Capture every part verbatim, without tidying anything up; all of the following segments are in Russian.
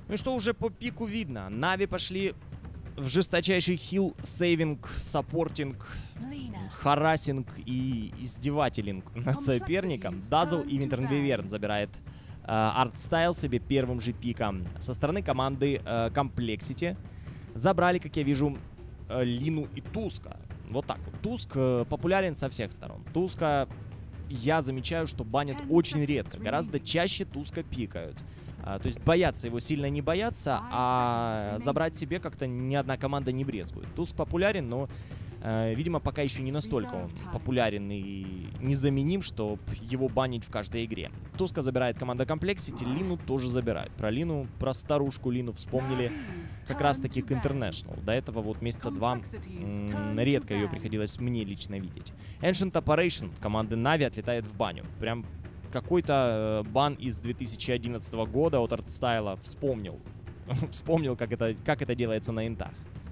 Ну и что уже по пику видно? Нави пошли в жесточайший хил, сейвинг, саппортинг, харасинг и издевателинг над соперником. Дазл и Винтерн Виверн забирает артстайл себе первым же пиком. Со стороны команды Комплексити забрали, как я вижу, э, Лину и Туска. Вот так вот. Туск э, популярен со всех сторон. Туска, я замечаю, что банят очень редко. Гораздо чаще Туска пикают. А, то есть боятся его, сильно не боятся, а забрать себе как-то ни одна команда не брезгует. Туск популярен, но, э, видимо, пока еще не настолько он популярен и незаменим, чтобы его банить в каждой игре. Туска забирает команда Комплексити, Лину тоже забирают. Про Лину, про старушку Лину вспомнили как раз-таки к International. До этого вот месяца два редко ее приходилось мне лично видеть. Ancient Operation команды Нави отлетает в баню. Прям какой-то э, бан из две тысячи одиннадцатого года от артстайла вспомнил. Вспомнил, как это, как это делается на интах.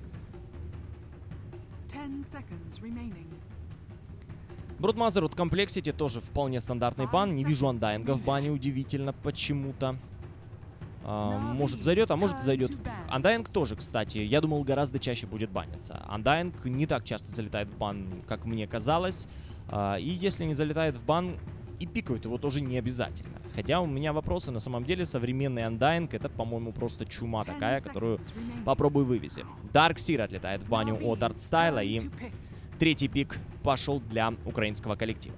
Бродмазер от Комплексити тоже вполне стандартный бан. Не вижу андайнга в бане, удивительно почему-то. А, может зайдет, а может зайдет в пик. Андайнг тоже, кстати, я думал, гораздо чаще будет баниться. Андайнг не так часто залетает в бан, как мне казалось. А, и если не залетает в бан, и пикают его тоже не обязательно. Хотя у меня вопросы, на самом деле, современный Undying это, по-моему, просто чума такая, которую попробуй вывези. Дарксир отлетает в баню от артстайла, и третий пик пошел для украинского коллектива.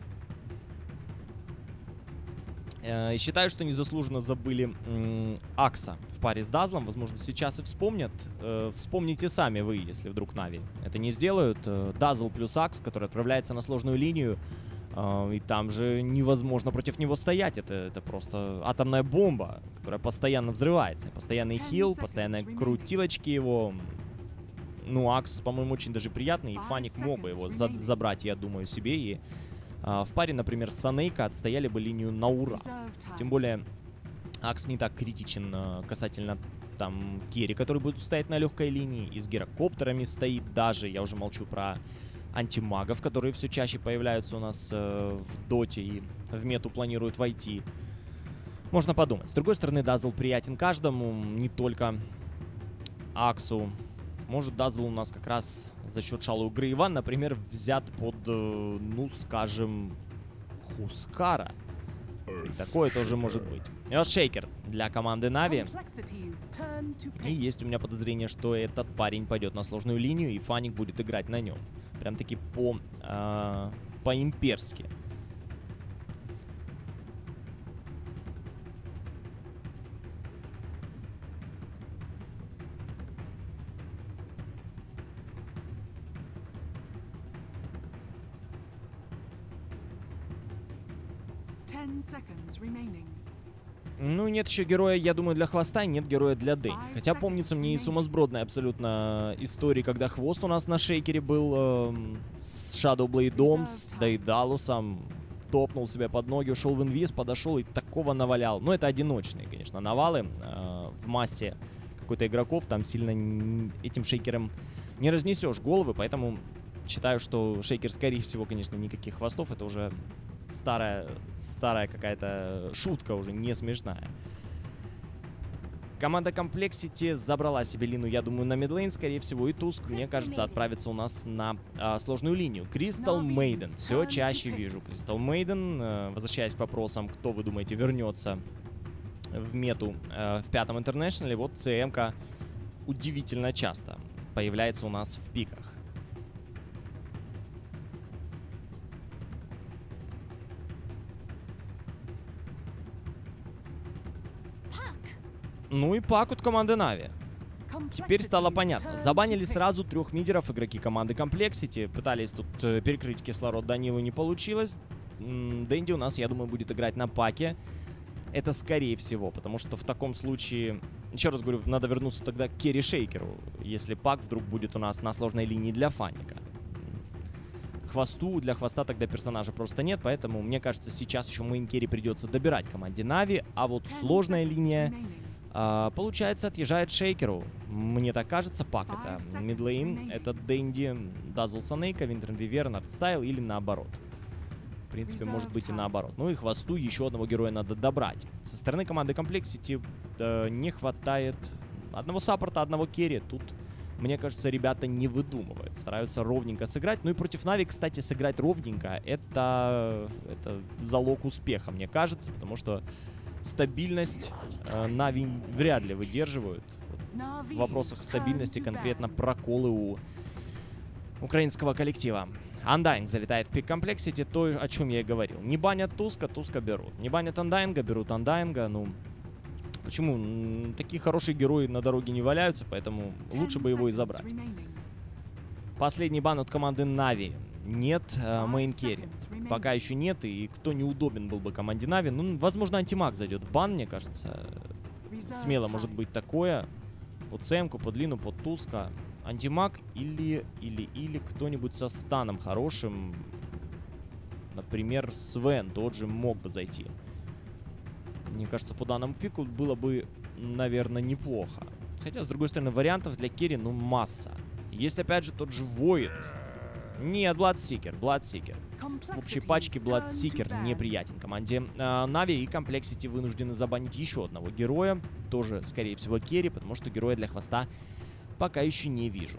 Э, считаю, что незаслуженно забыли м, Акса в паре с Дазлом. Возможно, сейчас и вспомнят. Э, вспомните сами вы, если вдруг Нави это не сделают. Э, Дазл плюс Акс, который отправляется на сложную линию. И там же невозможно против него стоять. Это, это просто атомная бомба, которая постоянно взрывается. Постоянный хил, постоянные крутилочки его. Ну, Акс, по-моему, очень даже приятный. И Фаник мог бы его за забрать, я думаю, себе. И а, в паре, например, с Санейка отстояли бы линию на ура. Тем более, Акс не так критичен а, касательно там керри, который будет стоять на легкой линии. И с гирокоптерами стоит даже. Я уже молчу про антимагов, которые все чаще появляются у нас э, в доте и в мету планируют войти. Можно подумать. С другой стороны, Дазл приятен каждому, не только Аксу. Может, Дазл у нас как раз за счет Шалу Грейва, например, взят под, э, ну, скажем, Хускара. И такое тоже может быть. И вот Шейкер для команды Нави. И есть у меня подозрение, что этот парень пойдет на сложную линию, и Фаник будет играть на нем. Прям-таки по, э, по-имперски. Ну, нет еще героя, я думаю, для хвоста, нет героя для Дэнди. Хотя помнится мне и сумасбродная абсолютно история, когда хвост у нас на Шейкере был э, с Shadowblade'ом, с Дейдалусом, топнул себя под ноги, ушел в инвиз, подошел и такого навалял. Но это одиночные, конечно, навалы. Э, в массе какой-то игроков там сильно этим Шейкером не разнесешь головы, поэтому считаю, что Шейкер, скорее всего, конечно, никаких хвостов, это уже... Старая, старая какая-то шутка уже, не смешная. Команда Комплексити забрала себе Лину, я думаю, на мидлейн, скорее всего, и Туск, мне кажется, отправится у нас на а, сложную линию. Кристал Мейден. Все чаще вижу Кристал Мейден. А, возвращаясь к вопросам, кто, вы думаете, вернется в мету а, в пятом интернешнале, вот ЦМ-ка удивительно часто появляется у нас в пиках. Ну и пак от команды Нави. Теперь стало понятно. Забанили сразу трех мидеров игроки команды Комплексити. Пытались тут э, перекрыть кислород Данилу, не получилось. Дэнди у нас, я думаю, будет играть на паке. Это скорее всего, потому что в таком случае... Еще раз говорю, надо вернуться тогда к керри Шейкеру, если пак вдруг будет у нас на сложной линии для Фаника. Хвосту, для хвоста тогда персонажа просто нет, поэтому, мне кажется, сейчас еще мейн керри придется добирать команде Нави, а вот сложная линия... Uh, получается, отъезжает Шейкеру. Мне так кажется, пак это мидлейн, это Дэнди, Дазл Санейка, Винтерн Виверн, Артстайл или наоборот. В принципе, может быть и наоборот. Ну и хвосту еще одного героя надо добрать. Со стороны команды Complexity э, не хватает одного саппорта, одного керри. Тут, мне кажется, ребята не выдумывают. Стараются ровненько сыграть. Ну и против Нави, кстати, сыграть ровненько — это, это залог успеха, мне кажется. Потому что стабильность э, Нави вряд ли выдерживают. Вот в вопросах стабильности конкретно проколы у украинского коллектива. Undying залетает в пик Complexity, то, о чем я и говорил. Не банят Туска, Туска берут. Не банят Undying, берут Undying. Ну, почему? Такие хорошие герои на дороге не валяются, поэтому лучше бы его и забрать. Последний бан от команды Нави. Нет мейн керри. Пока еще нет, и кто неудобен был бы команде Нави? Ну, возможно, Антимаг зайдет в бан, мне кажется. Смело может быть такое. Под Сэмку, под Лину, под Туска. Антимаг или, или, или кто-нибудь со станом хорошим. Например, Свен тот же мог бы зайти. Мне кажется, по данному пику было бы, наверное, неплохо. Хотя, с другой стороны, вариантов для керри, ну, масса. Есть, опять же, тот же Void. Нет, Bloodseeker, Bloodseeker. В общей пачке Bloodseeker неприятен команде Нави, и Complexity вынуждены забанить еще одного героя. Тоже, скорее всего, керри, потому что героя для хвоста пока еще не вижу.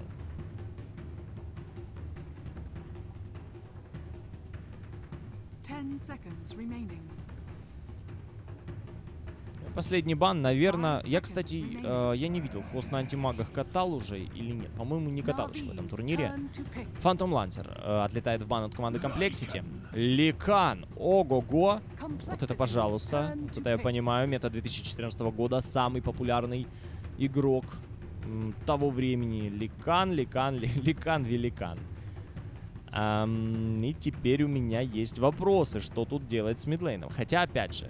Последний бан, наверное. Я, кстати, э, я не видел, хвост на антимагах катал уже или нет. По-моему, не катал еще в этом турнире. Phantom Lancer э, отлетает в бан от команды Complexity. Ликан! Ого-го! Вот это, пожалуйста. Вот это я понимаю. Мета две тысячи четырнадцатого года. Самый популярный игрок того времени. Ликан, Ликан, ли, Ликан, Великан. Эм, и теперь у меня есть вопросы, что тут делать с мидлейном. Хотя, опять же,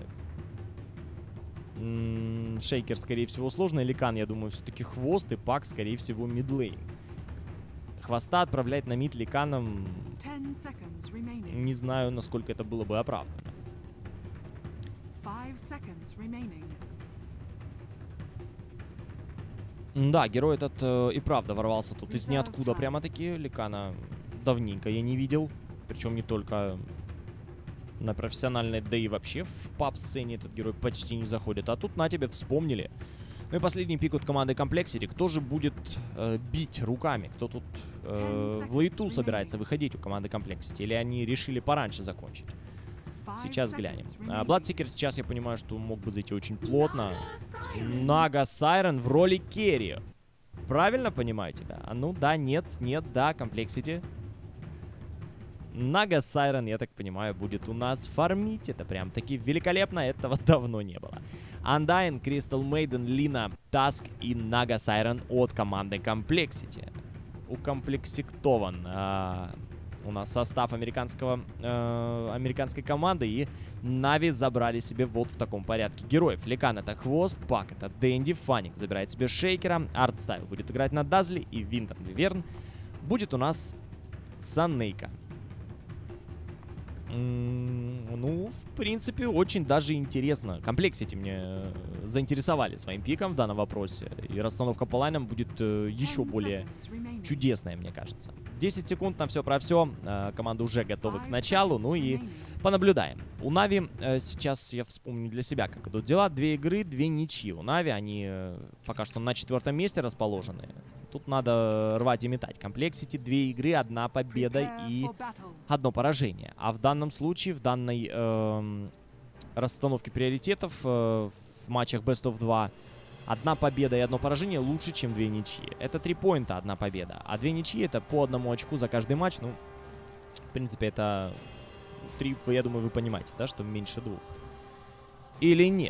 м-м, Шейкер, скорее всего, сложный. Ликан, я думаю, все-таки хвост. И Пак, скорее всего, мидлейн. Хвоста отправлять на мид Ликаном, не знаю, насколько это было бы оправдано. Да, герой этот э, и правда ворвался тут из ниоткуда прямо-таки. Ликана давненько я не видел. Причем не только на профессиональной, да и вообще в паб-сцене этот герой почти не заходит. А тут на тебе вспомнили. Ну и последний пик от команды Complexity. Кто же будет э, бить руками? Кто тут э, в лейту собирается выходить у команды Complexity? Или они решили пораньше закончить? Сейчас глянем. Bloodseeker сейчас, я понимаю, что мог бы зайти очень плотно. Нага Сайрен в роли керри. Правильно понимаю тебя? А ну да, нет, нет, да, Complexity. Нага Сайрен, я так понимаю, будет у нас фармить. Это прям таки великолепно, этого давно не было. Undying, Crystal Maiden, Лина, Task и Нага Сайрен от команды Complexity. Укомплексиктован а, у нас состав американского, э, американской команды, и Нави забрали себе вот в таком порядке героев. Ликан — это хвост, Пак — это Дэнди, Фаник забирает себе Шейкера, Артстайл будет играть на Дазли, и Винтер Виверн будет у нас Санейка. Ну, в принципе, очень даже интересно. Complexity мне заинтересовали своим пиком в данном вопросе. И расстановка по лайнам будет э, еще более чудесная, мне кажется. десять секунд на все про все. Э, команда уже готова к началу. Ну и понаблюдаем. У Нави э, сейчас я вспомню для себя, как идут дела. Две игры, две ничьи. У Нави они э, пока что на четвертом месте расположены. Тут надо рвать и метать. Complexity две игры, одна победа и одно поражение. А в данном случае, в данной э, расстановке приоритетов э, в матчах Best of два, одна победа и одно поражение лучше, чем две ничьи. Это три поинта, одна победа. А две ничьи — это по одному очку за каждый матч. Ну, в принципе, это три, я думаю, вы понимаете, да, что меньше двух. Или нет?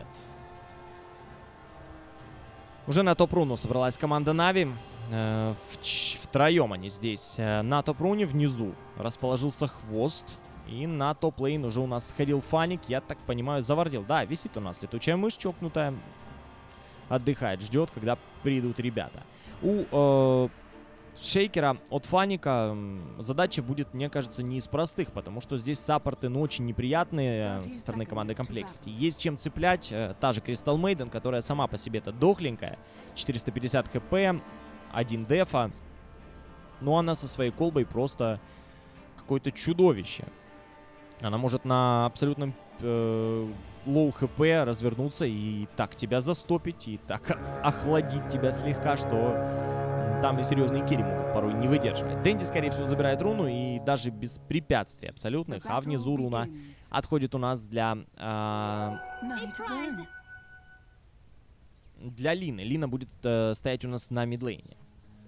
Уже на топ-руну собралась команда Нави. Э, втроем они здесь. Э, на топ-руне внизу расположился хвост. И на топ-лейн уже у нас сходил Фаник. Я так понимаю, завардил. Да, висит у нас летучая мышь чокнутая. Отдыхает, ждет, когда придут ребята. У э, Шейкера от Фаника задача будет, мне кажется, не из простых. Потому что здесь саппорты, ну, очень неприятные со стороны команды Complexity. Есть чем цеплять. Э, та же Crystal Maiden, которая сама по себе-то дохленькая. четыреста пятьдесят хп. Один дефа. Но она со своей колбой просто какое-то чудовище. Она может на абсолютном э, лоу хп развернуться и так тебя застопить, и так охладить тебя слегка, что там и серьезные килли могут порой не выдерживать. Дэнди, скорее всего, забирает руну, и даже без препятствий абсолютных. А внизу руна отходит у нас для... Э, для Лины. Лина будет э, стоять у нас на мидлейне.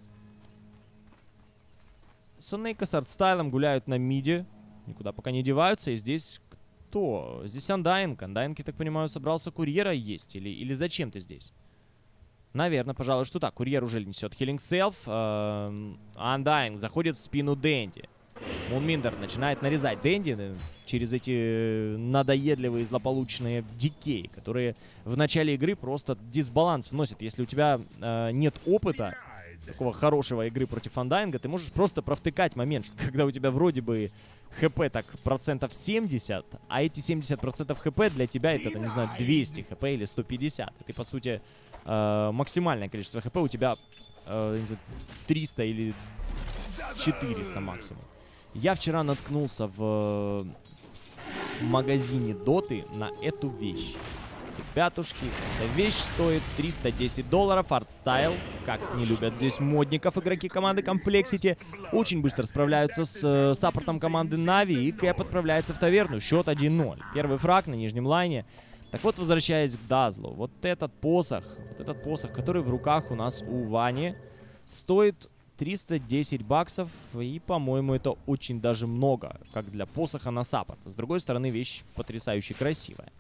Сонейка с артстайлом гуляют на миде. Никуда пока не деваются. И здесь кто? Здесь Undying. Undying, я так понимаю, собрался курьера есть. Или, или зачем ты здесь? Наверное, пожалуй, что так. Курьер уже несет Healing Self. Э, Undying заходит в спину Дэнди. Мунминдер начинает нарезать Дэнди через эти надоедливые злополучные дикеи, которые в начале игры просто дисбаланс вносят. Если у тебя э, нет опыта такого хорошего игры против Undying, ты можешь просто провтыкать момент, что когда у тебя вроде бы хп так процентов семьдесят, а эти семьдесят процентов хп для тебя это, не знаю, двести хп или сто пятьдесят. И ты, по сути, э, максимальное количество хп у тебя э, триста или четыреста максимум. Я вчера наткнулся в магазине Доты на эту вещь. Ребятушки, эта вещь стоит триста десять долларов. Артстайл, как не любят здесь модников игроки команды Complexity. Очень быстро справляются с э, саппортом команды Нави. И Кэп отправляется в таверну. Счет один ноль. Первый фраг на нижнем лайне. Так вот, возвращаясь к Дазлу. Вот этот посох, вот этот посох, который в руках у нас у Вани, стоит триста десять баксов, и, по-моему, это очень даже много, как для посоха на саппорт. С другой стороны, вещь потрясающе красивая.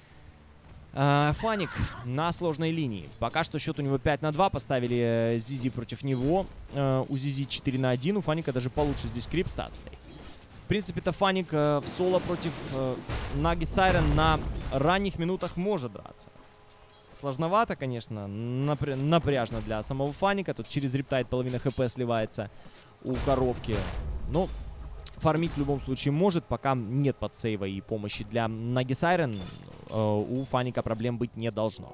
А, Фаник на сложной линии. Пока что счет у него пять на два, поставили Зизи против него. А, у Зизи четыре на один, у Фаника даже получше здесь крип-стат стоит. В принципе-то Фаник а, в соло против а, Наги Сайрен на ранних минутах может драться. Сложновато, конечно, напря напряжно для самого Фаника. Тут через рептайт половина хп сливается у коровки. Но фармить в любом случае может, пока нет подсейва и помощи для Наги Сайрен. Э, у Фаника проблем быть не должно.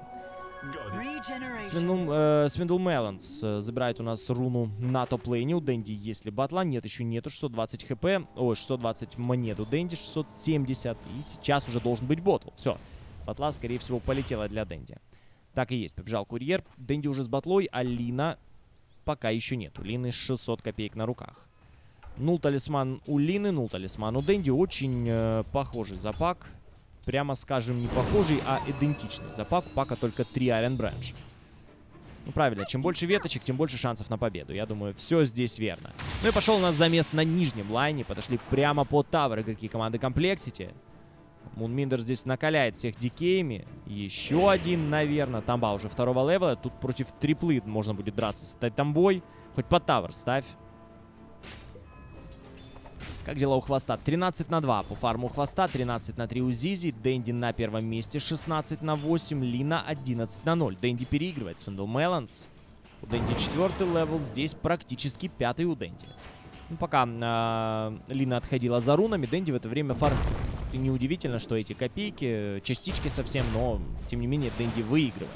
Свиндл, э, Свиндл Меланс э, забирает у нас руну на топ-лейне. У Дэнди есть ли батла? Нет, еще нету. шестьсот двадцать хп. Ой, шестьсот двадцать монет у Дэнди, шестьсот семьдесят. И сейчас уже должен быть ботл. Все. Батла, скорее всего, полетела для Дэнди. Так и есть, побежал курьер. Дэнди уже с батлой, а Лина пока еще нет. У Лины шестьсот копеек на руках. Нул талисман у Лины, нул талисман у Дэнди. Очень э, похожий запак. Прямо скажем, не похожий, а идентичный запак. У пака только три Iron Branch. Ну, правильно, чем больше веточек, тем больше шансов на победу. Я думаю, все здесь верно. Ну и пошел у нас замес на нижнем лайне. Подошли прямо под тавер игроки команды Complexity. Мунминдер здесь накаляет всех дикеями. Еще один, наверное. Тамба уже второго левела. Тут против триплы можно будет драться с Тамбой. Хоть под тавер ставь. Как дела у Хвоста? тринадцать на два по фарму Хвоста. тринадцать на три у Зизи. Дэнди на первом месте. шестнадцать на восемь. Лина одиннадцать на ноль. Дэнди переигрывает. Свиндл Меланс. У Дэнди четвертый левел. Здесь практически пятый у Дэнди. Ну, пока э, Лина отходила за рунами, Дэнди в это время фармил. И неудивительно, что эти копейки, частички совсем, но, тем не менее, Дэнди выигрывает.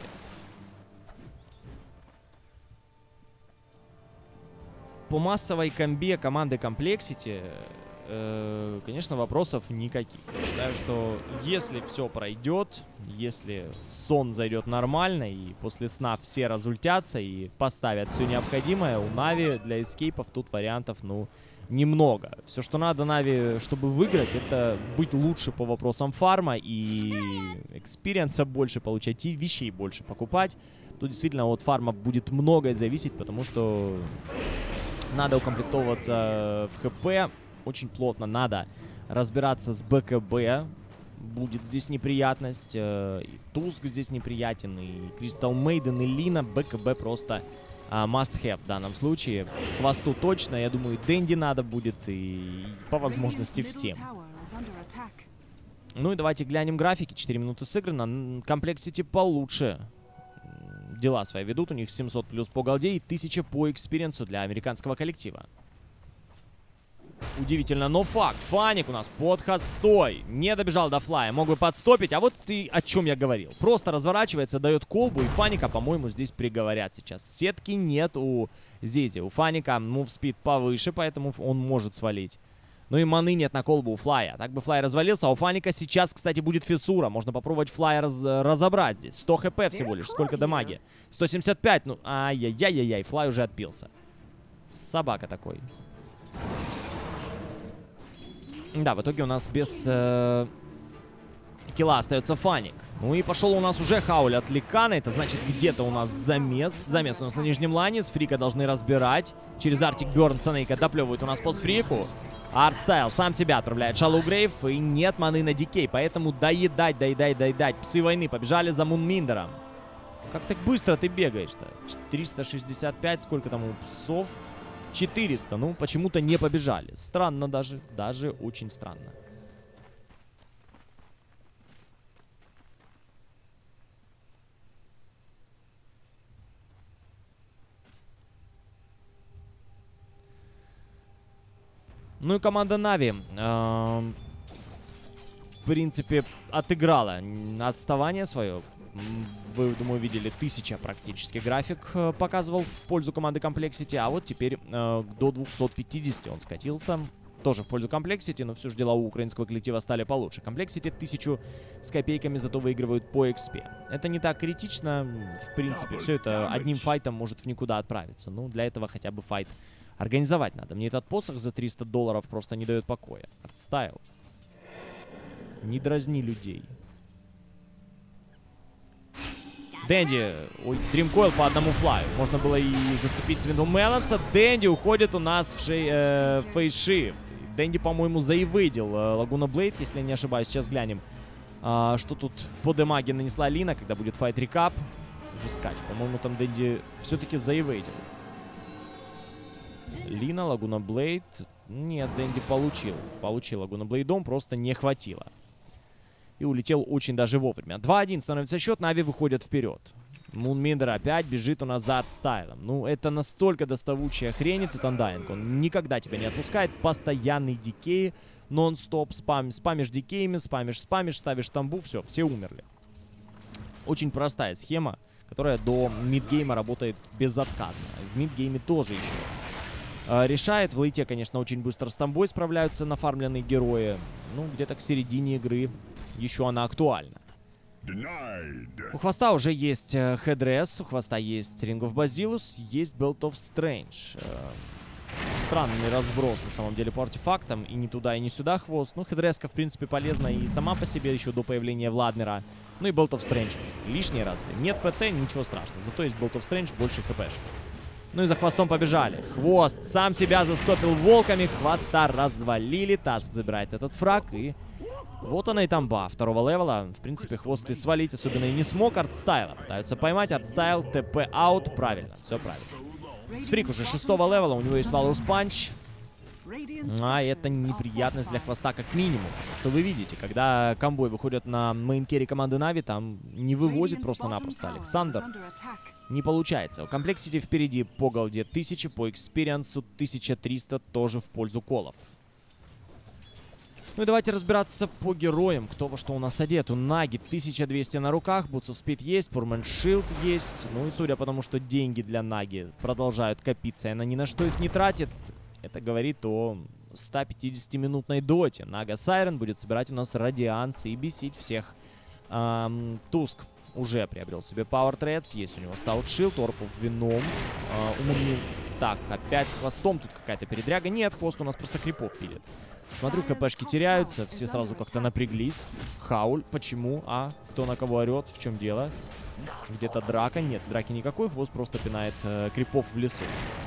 По массовой комбе команды Complexity, э, конечно, вопросов никаких. Я считаю, что если все пройдет, если сон зайдет нормально, и после сна все разультятся и поставят все необходимое, у Нави для эскейпов тут вариантов, ну, немного. Все, что надо Нави, чтобы выиграть, это быть лучше по вопросам фарма и экспириенса больше получать, и вещей больше покупать. Тут действительно от фарма будет многое зависеть, потому что надо укомплектовываться в ХП очень плотно, надо разбираться с БКБ. Будет здесь неприятность. И Туск здесь неприятен, и Кристал Мейден, и Лина. БКБ просто Uh, must have в данном случае. Хвосту точно, я думаю, Дэнди надо будет, и по возможности всем. Ну и давайте глянем графики. четыре минуты сыграно. Complexity получше дела свои ведут. У них семьсот плюс по голде и тысяча по экспириенсу для американского коллектива. Удивительно, но факт. Фаник у нас под хостой. Не добежал до флая. Мог бы подстопить. А вот и о чем я говорил. Просто разворачивается, дает колбу. И Фаника, по-моему, здесь приговорят сейчас. Сетки нет у Зизи. У Фаника мувспид повыше, поэтому он может свалить Ну и маны нет на колбу у Флая. Так бы Флай развалился, а у Фаника сейчас, кстати, будет фиссура. Можно попробовать Флая раз разобрать здесь. сто хп всего лишь. Сколько дамаги? сто семьдесят пять. Ну, ай-яй-яй-яй. Флай уже отпился. Собака такой. Да, в итоге у нас без э, килла остается Фаник. Ну и пошел у нас уже хауль от Ликана. Это значит, где-то у нас замес. Замес у нас на нижнем лане. С Фрика должны разбирать. Через Артик Бёрн Санейка доплевывает у нас по Фрику. Артстайл сам себя отправляет Шалу Грейв. И нет маны на Дикей. Поэтому доедать, доедать, доедать. Псы войны побежали за Мунминдером. Как так быстро ты бегаешь-то? триста шестьдесят пять. Сколько там у псов? четыреста. Ну, почему-то не побежали. Странно даже. Даже очень странно. Ну и команда Нави, э, в принципе, отыграла отставание свое. Вы, думаю, видели, тысяча практически график э, показывал в пользу команды Complexity. А вот теперь э, до двухсот пятидесяти он скатился. Тоже в пользу Complexity, но все же дела у украинского коллектива стали получше. Complexity тысячу с копейками зато выигрывают по экспе. Это не так критично. В принципе, все это одним файтом может в никуда отправиться. Ну, для этого хотя бы файт организовать надо. Мне этот посох за триста долларов просто не дает покоя. Артстайл. Не дразни людей. Дэнди. Ой, Дримкойл по одному флаю. Можно было и зацепить Свиндл Меланса. Дэнди уходит у нас в шей, э, фейшифт. Дэнди, по-моему, заевыдил э, Лагуна Блейд, если я не ошибаюсь. Сейчас глянем, э, что тут по демаге нанесла Лина, когда будет файт рекап. Жесткач. По-моему, там Дэнди все-таки заевыдил. Лина, Лагуна Блейд. Нет, Дэнди получил. Получил Лагуна Блейдом, просто не хватило. И улетел очень даже вовремя. два один становится счет, Нави выходят вперед. Мунминдер опять бежит у нас за Артстайлом. Ну, это настолько доставучая хрень, этот Undying. Он никогда тебя не отпускает. Постоянный дикей, нон-стоп, спам, спамишь дикеями, спамишь, спамишь, ставишь тамбу, все, все умерли. Очень простая схема, которая до мидгейма работает безотказно. В мидгейме тоже еще э, решает. В лейте, конечно, очень быстро с тамбой справляются нафармленные герои. Ну, где-то к середине игры еще она актуальна. У Хвоста уже есть э, Headrest, у Хвоста есть Ring of Basileus, есть Belt of Strange. Э, странный разброс, на самом деле, по артефактам. И не туда, и не сюда Хвост. Ну, Headrest, в принципе, полезна и сама по себе еще до появления Владмира. Ну и Belt of Strange. Лишний разве? Нет ПТ, ничего страшного. Зато есть Belt of Strange, больше хпшек. Ну и за Хвостом побежали. Хвост сам себя застопил волками. Хвоста развалили. Таск забирает этот фраг. И вот она и тамба второго левела. В принципе, Хвост и свалить особенно и не смог. Артстайла пытаются поймать. Артстайл, ТП аут. Правильно, все правильно. Сфрик уже шестого левела. У него есть Valorous Punch. А это неприятность для Хвоста как минимум. Потому что вы видите, когда комбой выходят на мейн-керри команды Нави, там не вывозит просто-напросто Александр. Не получается. У Complexity впереди по голде тысяча, по экспириенсу тысяча триста, тоже в пользу колов. Ну и давайте разбираться по героям, кто во что у нас одет. У Наги тысяча двести на руках, Boots of Speed есть, Permanent Shield есть. Ну и судя по тому, что деньги для Наги продолжают копиться, и она ни на что их не тратит, это говорит о ста пятидесятиминутной доте. Нага Сайрен будет собирать у нас радиансы и бесить всех. Эм, Туск уже приобрел себе Power Threads, есть у него Stout Shield, Орпов вином. Э, умный... Так, опять с Хвостом тут какая-то передряга. Нет, Хвост у нас просто крипов пилит. Смотрю, хпшки теряются, все сразу как-то напряглись. Хауль, почему? А, кто на кого орет? В чем дело? Где-то драка? Нет, драки никакой, Хвост просто пинает э, крипов в лесу,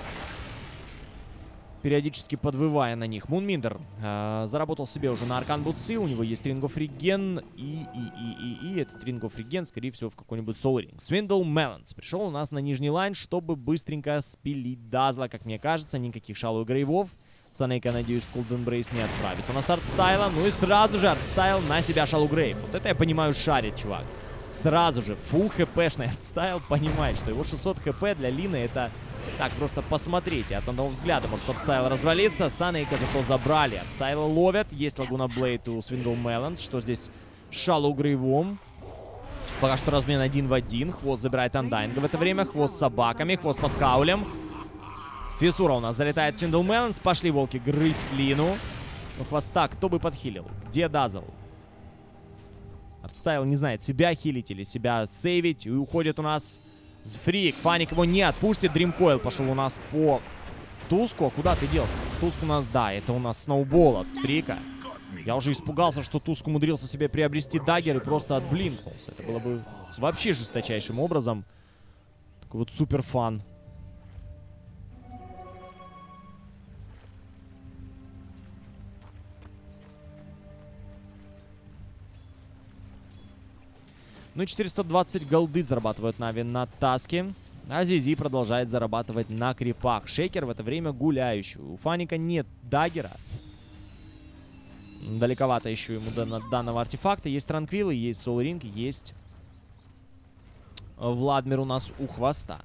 периодически подвывая на них. Мунминдер э, заработал себе уже на Аркан Бутсы. У него есть Ring of Regen. И, и, и, и, и этот Ring of Regen, скорее всего, в какой-нибудь Soul Ring. Свиндл Меланс пришел у нас на нижний лайн, чтобы быстренько спилить Дазла, как мне кажется. Никаких Шалу Грейвов. Санейка, надеюсь, в Cold Embrace не отправит. У нас Артстайла. Ну и сразу же Артстайл на себя Шалу Грейв. Вот это я понимаю шарит, чувак. Сразу же фулл хпшный Артстайл понимает, что его шестьсот хп для Лины это... Так, просто посмотрите, от одного взгляда может Артстайл развалиться. Санейка зато забрали. Артстайла ловят. Есть Лагуна Блейд у Свиндл Меланс. Что здесь? Шалу Грейвом. Пока что размен один в один. Хвост забирает Андайнга в это время. Хвост с собаками. Хвост под хаулем. Фиссура у нас залетает Свиндл Меланс. Пошли волки грызть Лину. Ну, хвоста кто бы подхилил? Где Дазл? Артстайл не знает, себя хилить или себя сейвить. И уходит у нас с Фрик. Фаник его не отпустит. Дримкойл пошел у нас по Туску. А куда ты делся? Туск у нас, да, это у нас сноубол от Фрика. Я уже испугался, что Туск умудрился себе приобрести даггер и просто отблинкнулся. Это было бы вообще жесточайшим образом. Такой вот супер фан. Ну и четыреста двадцать голды зарабатывают Нави на таске. А Зизи продолжает зарабатывать на крипах. Шейкер в это время гуляющий. У Фаника нет даггера. Далековато еще ему до данного артефакта. Есть Транквилы, есть Соулринг, есть Владмир у нас у хвоста.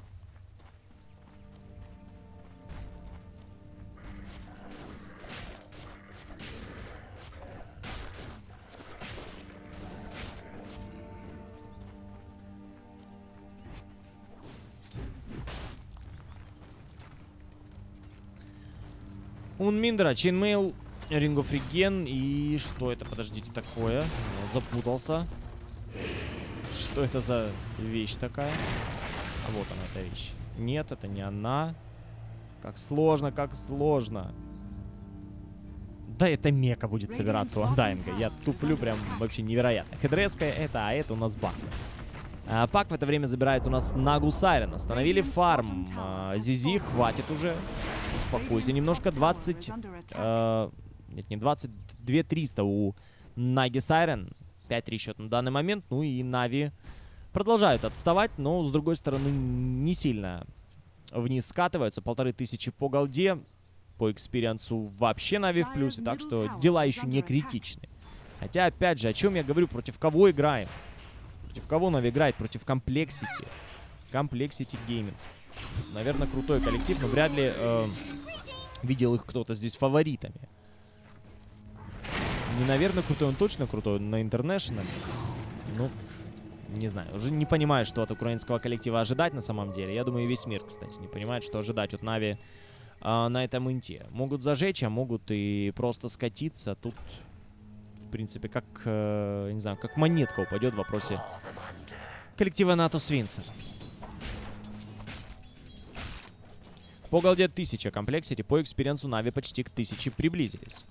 Унминдера, Чейнмейл, Ring of Regen. И что это, подождите, такое? Я запутался. Что это за вещь такая? А вот она, эта вещь. Нет, это не она. Как сложно, как сложно. Да, это мека будет собираться у Андайнга. Я туплю прям вообще невероятно. Хедреская это, а это у нас Бак. А, Пак в это время забирает у нас Нагу Сайрен. Остановили фарм. А, Зизи, хватит уже. Успокойся немножко. двадцать... Э, нет, не двадцать. две тысячи триста у Наги Сайрен. пять три счет на данный момент. Ну и Нави продолжают отставать. Но, с другой стороны, не сильно вниз скатываются. Полторы тысячи по голде. По экспириенсу вообще Нави в плюсе. Так что дела еще не критичны. Хотя, опять же, о чем я говорю? Против кого играем? Против кого Нави играет? Против Complexity. Complexity Gaming. Наверное, крутой коллектив, но вряд ли э, видел их кто-то здесь фаворитами. Не, наверное, крутой, он точно крутой. На International. Ну, не знаю. Уже не понимаю, что от украинского коллектива ожидать на самом деле. Я думаю, весь мир, кстати, не понимает, что ожидать от Нави э, на этом инте. Могут зажечь, а могут и просто скатиться. Тут, в принципе, как, э, не знаю, как монетка упадет в вопросе коллектива НАТО Свинца. По голде тысяча комплексити, по экспириенсу Нави почти к тысяче приблизились.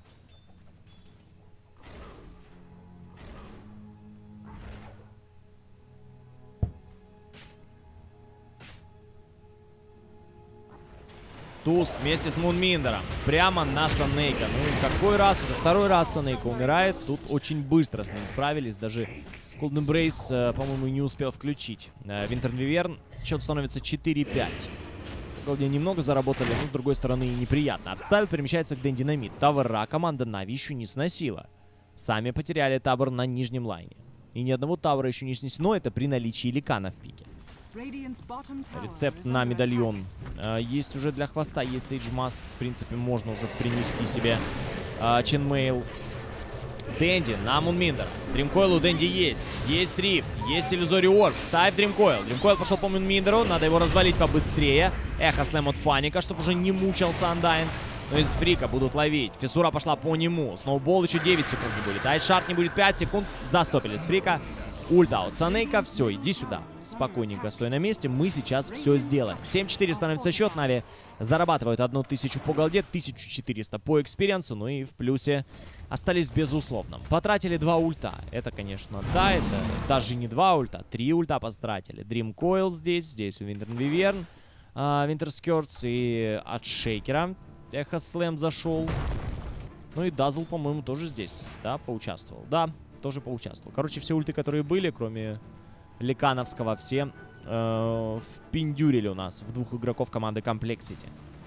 Туск вместе с Мунминдером прямо на Санейка. Ну и какой раз, уже второй раз Санейка умирает. Тут очень быстро с ним справились. Даже Cold Embrace, по-моему, не успел включить. Винтерн Виверн. Счет становится четыре пять. Голде немного заработали, но с другой стороны и неприятно. Артстайл перемещается к Дендинамит. Тавра команда Нави еще не сносила. Сами потеряли табор на нижнем лайне. И ни одного тавра еще не снесено. Это при наличии Ликана в пике. Рецепт на медальон а, есть уже для хвоста. Есть Сейдж Маск. В принципе, можно уже принести себе а, Чейнмейл. Дэнди на Мунминдер. Дримкойл у Дэнди есть. Есть Рифт. Есть Иллюзори Орб. Ставь Дримкойл. Дримкойл пошел по Мунминдеру. Надо его развалить побыстрее. Эхо слэм от Фаника, чтобы уже не мучился Андайн. Но из Фрика будут ловить. Фиссура пошла по нему. Сноубол еще девять секунд не будет. Айшарт не будет пять секунд. Застопили с Фрика. Ульта от Санейка. Все, иди сюда. Спокойненько стой на месте. Мы сейчас все сделаем. семь четыре становится счет. Нави зарабатывают одну тысячу по голде, тысячу четыреста по экспириенсу. Ну и в плюсе остались безусловно. Потратили два ульта. Это, конечно, да, это даже не два ульта. Три ульта потратили. Дримкойл здесь. Здесь у Винтерн Виверн. Винтерскёртс и от Шейкера. Эхо Слэм зашел. Ну и Дазл, по-моему, тоже здесь, да, поучаствовал. Да, тоже поучаствовал. Короче, все ульты, которые были, кроме Ликановского, все э, впендюрили у нас в двух игроков команды Complexity.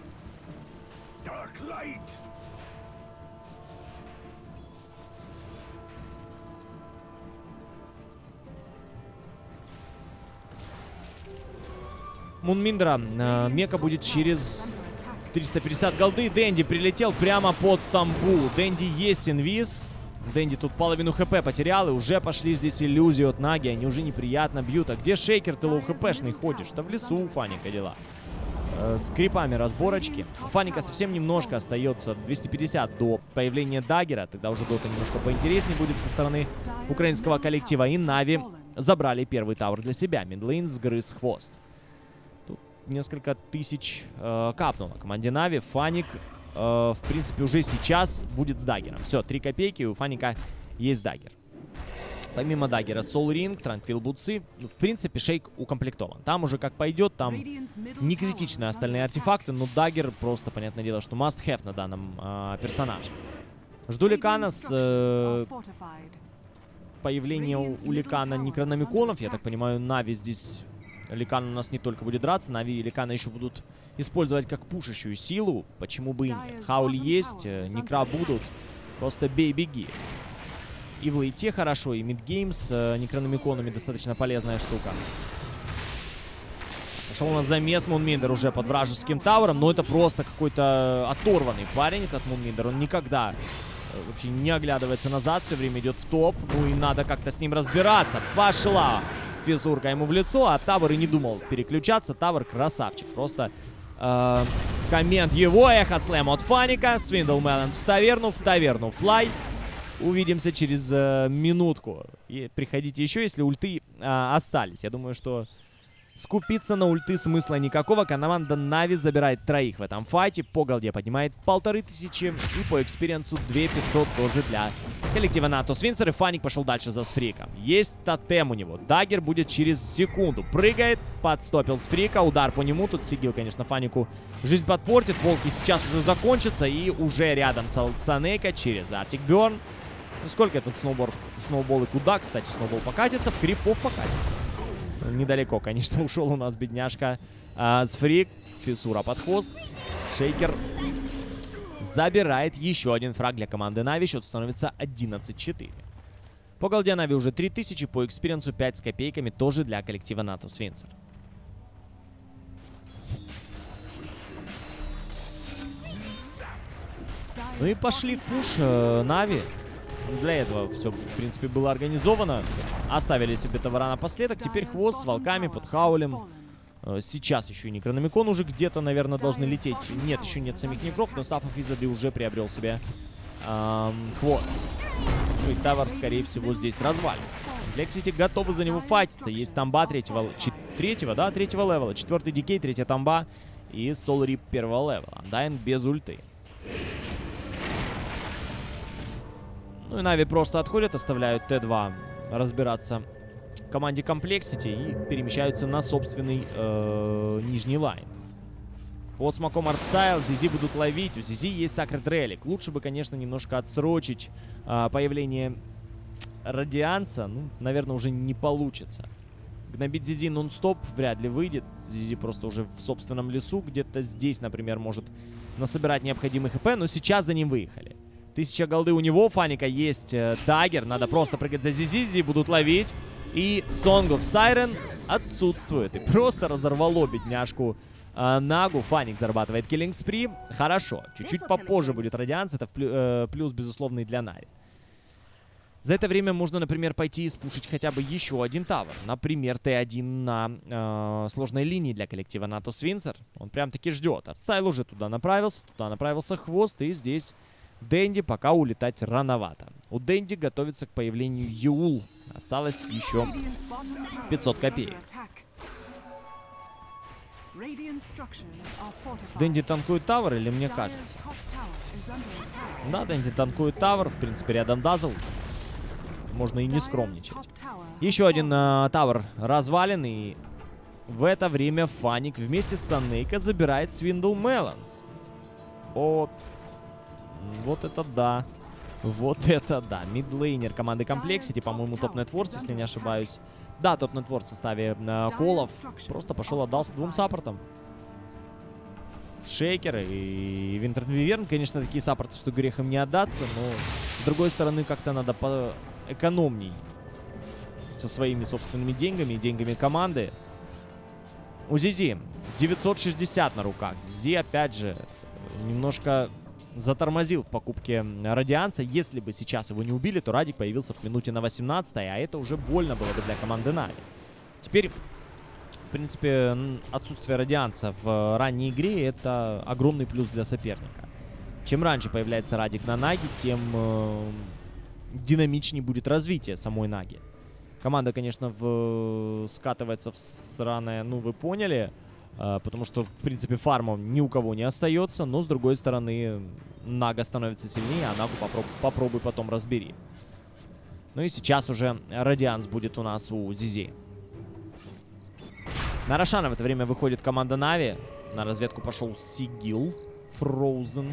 Мунминдера э, мека будет через триста пятьдесят голды. Дэнди прилетел прямо под тамбу. Дэнди есть инвиз. Дэнди тут половину хп потерял, и уже пошли здесь иллюзии от Наги. Они уже неприятно бьют. А где Шейкер, ты лоу хпшный ходишь? Да в лесу у Фаника дела. э, с крипами разборочки. У Фаника совсем немножко остается, двести пятьдесят до появления Даггера. Тогда уже дота немножко поинтереснее будет со стороны украинского коллектива. И Нави забрали первый тавр для себя. Мидлейн сгрыз хвост. Тут несколько тысяч э, капнуло команде Нави. Фаник, э, в принципе, уже сейчас будет с Даггером. Все, три копейки, у Фаника есть Даггер. Помимо Даггера, Soul Ring, Tranquil Boots, ну, в принципе, шейк укомплектован. Там уже как пойдет, там не критичны остальные артефакты, но Даггер просто, понятное дело, что must-have на данном э, персонаже. Жду Ликана с э, появления у, у Ликана некрономиконов. Я так понимаю, Нави здесь... Ликан у нас не только будет драться, Нави и Ликана еще будут использовать как пушащую силу. Почему бы и нет? Хаули есть, э, Некра будут. Просто бей-беги. И в лейте хорошо, и мидгейм с э, некрономиконами достаточно полезная штука. Пошел у нас замес. Мунминдер уже под вражеским тавером, но это просто какой-то оторванный парень, этот Мунминдер. Он никогда э, вообще не оглядывается назад, все время идет в топ. Ну и надо как-то с ним разбираться. Пошла физурка ему в лицо, а тавер и не думал переключаться. Тавер красавчик. Просто э, коммент его. Эхо слэм от Фаника. Свиндл Меланс в таверну, в таверну флай. Увидимся через э, минутку. И приходите еще, если ульты э, остались. Я думаю, что скупиться на ульты смысла никакого. Команда Нави забирает троих в этом файте. По голде поднимает полторы тысячи. И по экспириенсу две тысячи пятьсот тоже для коллектива НАТО. Свинцер и Фаник пошел дальше за Сфриком. Есть тотем у него. Даггер будет через секунду. Прыгает, подстопил Сфрика. Удар по нему. Тут Сигил, конечно, Фанику жизнь подпортит. Волки сейчас уже закончатся. И уже рядом с Санейка через Артик Бёрн. Сколько этот сноубол, сноубол и куда, кстати, сноубол покатится, в крипов покатится. Недалеко, конечно, ушел у нас бедняжка а, Сфрик. Фисура под хвост. Шейкер забирает еще один фраг для команды Нави. Счет становится одиннадцать четыре. По голде Нави уже три тысячи, по экспириенсу пять с копейками тоже для коллектива НАТО Свинцер. Ну и пошли в пуш э, Нави. Для этого все, в принципе, было организовано. Оставили себе товара напоследок. Теперь хвост с волками под хаулем. Сейчас еще и Некрономикон уже где-то, наверное, должны лететь. Нет, еще нет самих некров, но Staff of Wizardry уже приобрел себе эм, хвост. Ну и тавер, скорее всего, здесь развалится. Комплексити готовы за него файтиться. Есть тамба третьего, третьего, да, третьего левела. Четвертый дикей, третья тамба и Soul Rip первого левела. Undying без ульты. Ну и Нави просто отходят, оставляют Т два разбираться команде Комплексити и перемещаются на собственный э, нижний лайн. Под смоком артстайл Зизи будут ловить. У Зизи есть Sacred Relic. Лучше бы, конечно, немножко отсрочить э, появление Радианса. Ну, наверное, уже не получится. Гнобить Зизи нон-стоп вряд ли выйдет. Зизи просто уже в собственном лесу. Где-то здесь, например, может насобирать необходимый ХП. Но сейчас за ним выехали. Тысяча голды у него, Фаника есть э, Даггер. Надо просто прыгать за Зизи, Зизи будут ловить. И Song of Siren отсутствует. И просто разорвало бедняжку э, Нагу. Фаник зарабатывает киллинг спри. Хорошо. Чуть-чуть попозже будет Радианс. Это плю, э, плюс безусловный для Нави. За это время можно, например, пойти и спушить хотя бы еще один тавер. Например, Т один на э, сложной линии для коллектива НАТО Свинцер. Он прям таки ждет. Артстайл уже туда направился. Туда направился хвост. И здесь Дэнди пока улетать рановато. У Дэнди готовится к появлению Юул. Осталось еще пятьсот копеек. Дэнди танкует тавер или мне кажется? Да, Дэнди танкует тавер. В принципе, рядом Дазл. Можно и не скромничать. Еще один э, тавер развален. И в это время Фаник вместе с Санейко забирает Свиндл Меланс. Вот. Вот это да. Вот это да. Мидлейнер команды Комплексити, по-моему, Топ Нетворс, если не ошибаюсь. Да, Топ Нетворс в составе э, колов. Просто пошел, отдался двум саппортам. Шейкер и Винтер Виверн, конечно, такие саппорты, что грех им не отдаться, но с другой стороны, как-то надо поэкономней со своими собственными деньгами и деньгами команды. У Зизи девятьсот шестьдесят на руках. Зизи, опять же, немножко затормозил в покупке Радианса. Если бы сейчас его не убили, то Радик появился в минуте на восемнадцатой, а это уже больно было бы для команды Нави. Теперь, в принципе, отсутствие радианца в ранней игре — это огромный плюс для соперника. Чем раньше появляется радик на Наги, тем э, динамичнее будет развитие самой Наги. Команда, конечно, в... скатывается в сраное, ну, вы поняли, э, потому что, в принципе, фармом ни у кого не остается, но, с другой стороны, Нага становится сильнее, а Нагу попроб... попробуй потом разбери. Ну и сейчас уже радианс будет у нас у Зизи. На Рошана в это время выходит команда Нави. На разведку пошел Сигил. Фроузен.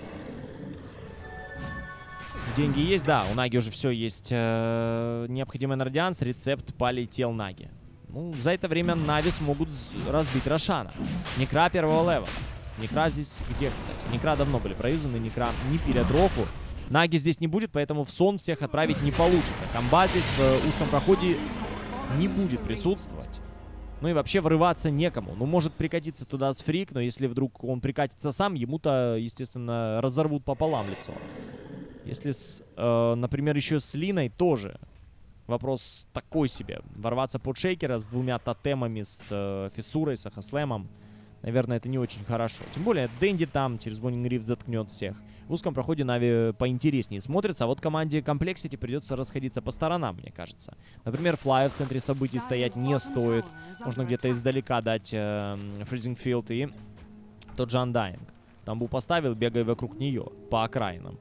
Деньги есть? Да, у Наги уже все есть. Э, необходимый на радианс. Рецепт полетел Наги. Ну, за это время Нави смогут разбить Рошана. Некра первого левела. Некра здесь где, кстати? Некра давно были проюзаны. Некра не перед року. Наги здесь не будет, поэтому в сон всех отправить не получится. Комба здесь в узком проходе не будет присутствовать. Ну и вообще врываться некому. Ну, может прикатиться туда с Фрик, но если вдруг он прикатится сам, ему-то, естественно, разорвут пополам лицо. Если, с, э, например, еще с Линой тоже вопрос такой себе. Ворваться под шейкера с двумя тотемами, с э, Фиссурой, с Ахаслемом, наверное, это не очень хорошо. Тем более Дэнди там через Боннинг Риф заткнет всех. В узком проходе Нави поинтереснее смотрится, а вот команде Complexity придется расходиться по сторонам, мне кажется. Например, Флая в центре событий стоять не стоит. Можно где-то издалека дать э, Freezing Field и тот же Undying. Тамбу поставил, бегая вокруг нее, по окраинам.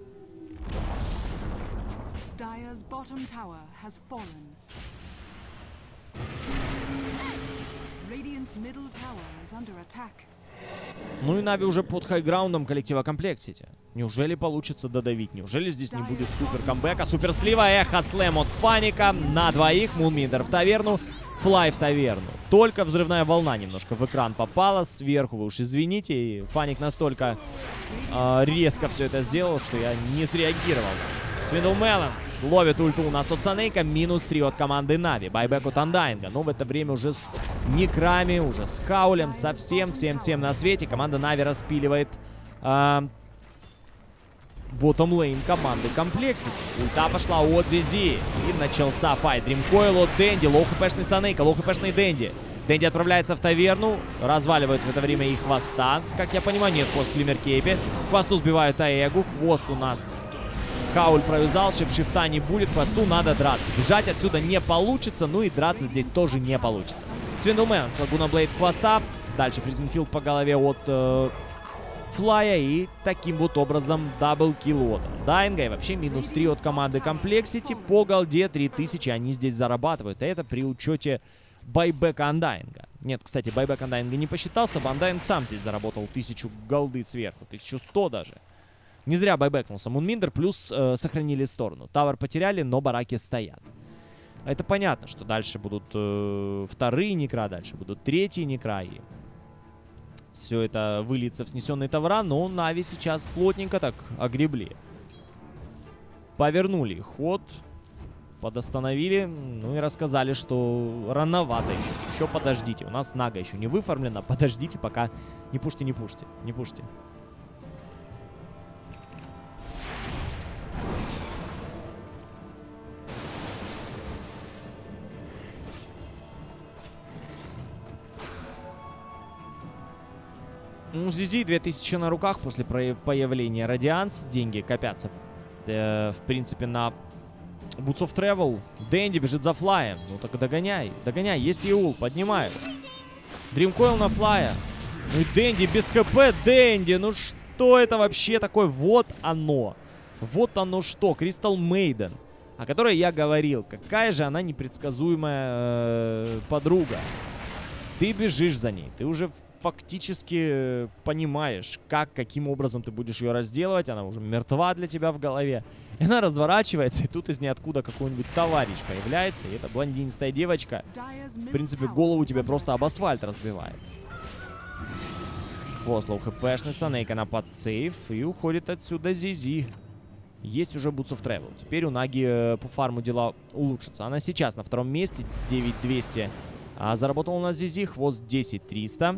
Ну и Нави уже под хайграундом коллектива Complexity. Неужели получится додавить? Неужели здесь не будет супер камбэка? Супер слива, эхо, слэм от Фаника на двоих. Мунминдер в таверну, Флай в таверну. Только взрывная волна немножко в экран попала сверху. Вы уж извините, и Фаник настолько э, резко все это сделал, что я не среагировал. Свиндл Меланс ловит ульту у нас от Санейка. Минус три от команды Нави. Байбек от Андайнга. Но в это время уже с Некрами, уже с Хаулем. Совсем всем-всем на свете. Команда Нави распиливает ботом лейн команды Complexity. Ульта пошла от Зизи. И начался файт. Дримкойл от Дэнди. Лоу хпшный Санейка. Лоу хпшный Дэнди. Дэнди отправляется в таверну. Разваливает в это время и хвоста. Как я понимаю, нет, хвост в Глиммеркейпе. Хвосту сбивают Аэгу. Хвост у нас... Хауль провязал, шипшифта не будет, хвосту надо драться. Бежать отсюда не получится, ну и драться здесь тоже не получится. Свиндлмен с Лагуна Блейд хвоста. Дальше Фризенфилд по голове от э, Флая. И таким вот образом даблкил от Дайнга. И вообще минус три от команды Complexity. По голде три тысячи они здесь зарабатывают. И это при учете байбека Андайнга. Нет, кстати, байбек Андайнга не посчитался. Андайнг сам здесь заработал тысячу голды сверху. тысячу сто даже. Не зря байбекнулся. Мунминдер плюс э, сохранили сторону. Тавер потеряли, но бараки стоят. Это понятно, что дальше будут э, вторые некра, дальше будут третьи некра. И все это выльется в снесенные тавра, но Нави сейчас плотненько так огребли. Повернули ход, подостановили, ну и рассказали, что рановато еще. Еще подождите. У нас Нага еще не выформлена. Подождите, пока не пушьте, не пушьте, не пушьте. Ну, Зизи две тысячи на руках после появления Радианс. Деньги копятся, э, в принципе, на Boots of Travel. Дэнди бежит за Флаем. Ну так догоняй. Догоняй. Есть Еул. Поднимает. Дримкойл на Флая. Ну и Дэнди без ХП. Дэнди. Ну что это вообще такое? Вот оно. Вот оно что. Кристал Мейден. О которой я говорил. Какая же она непредсказуемая э, подруга. Ты бежишь за ней. Ты уже фактически понимаешь, как, каким образом ты будешь ее разделывать. Она уже мертва для тебя в голове. И она разворачивается, и тут из ниоткуда какой-нибудь товарищ появляется. И эта блондинистая девочка, в принципе, голову тебе просто об асфальт разбивает. Хвост лоу хпшный, Санейка на подсейв. И уходит отсюда Зизи. Есть уже Boots of Travel. Теперь у Наги э, по фарму дела улучшатся. Она сейчас на втором месте, девять двести. А заработал у нас Зизи, хвост десять триста.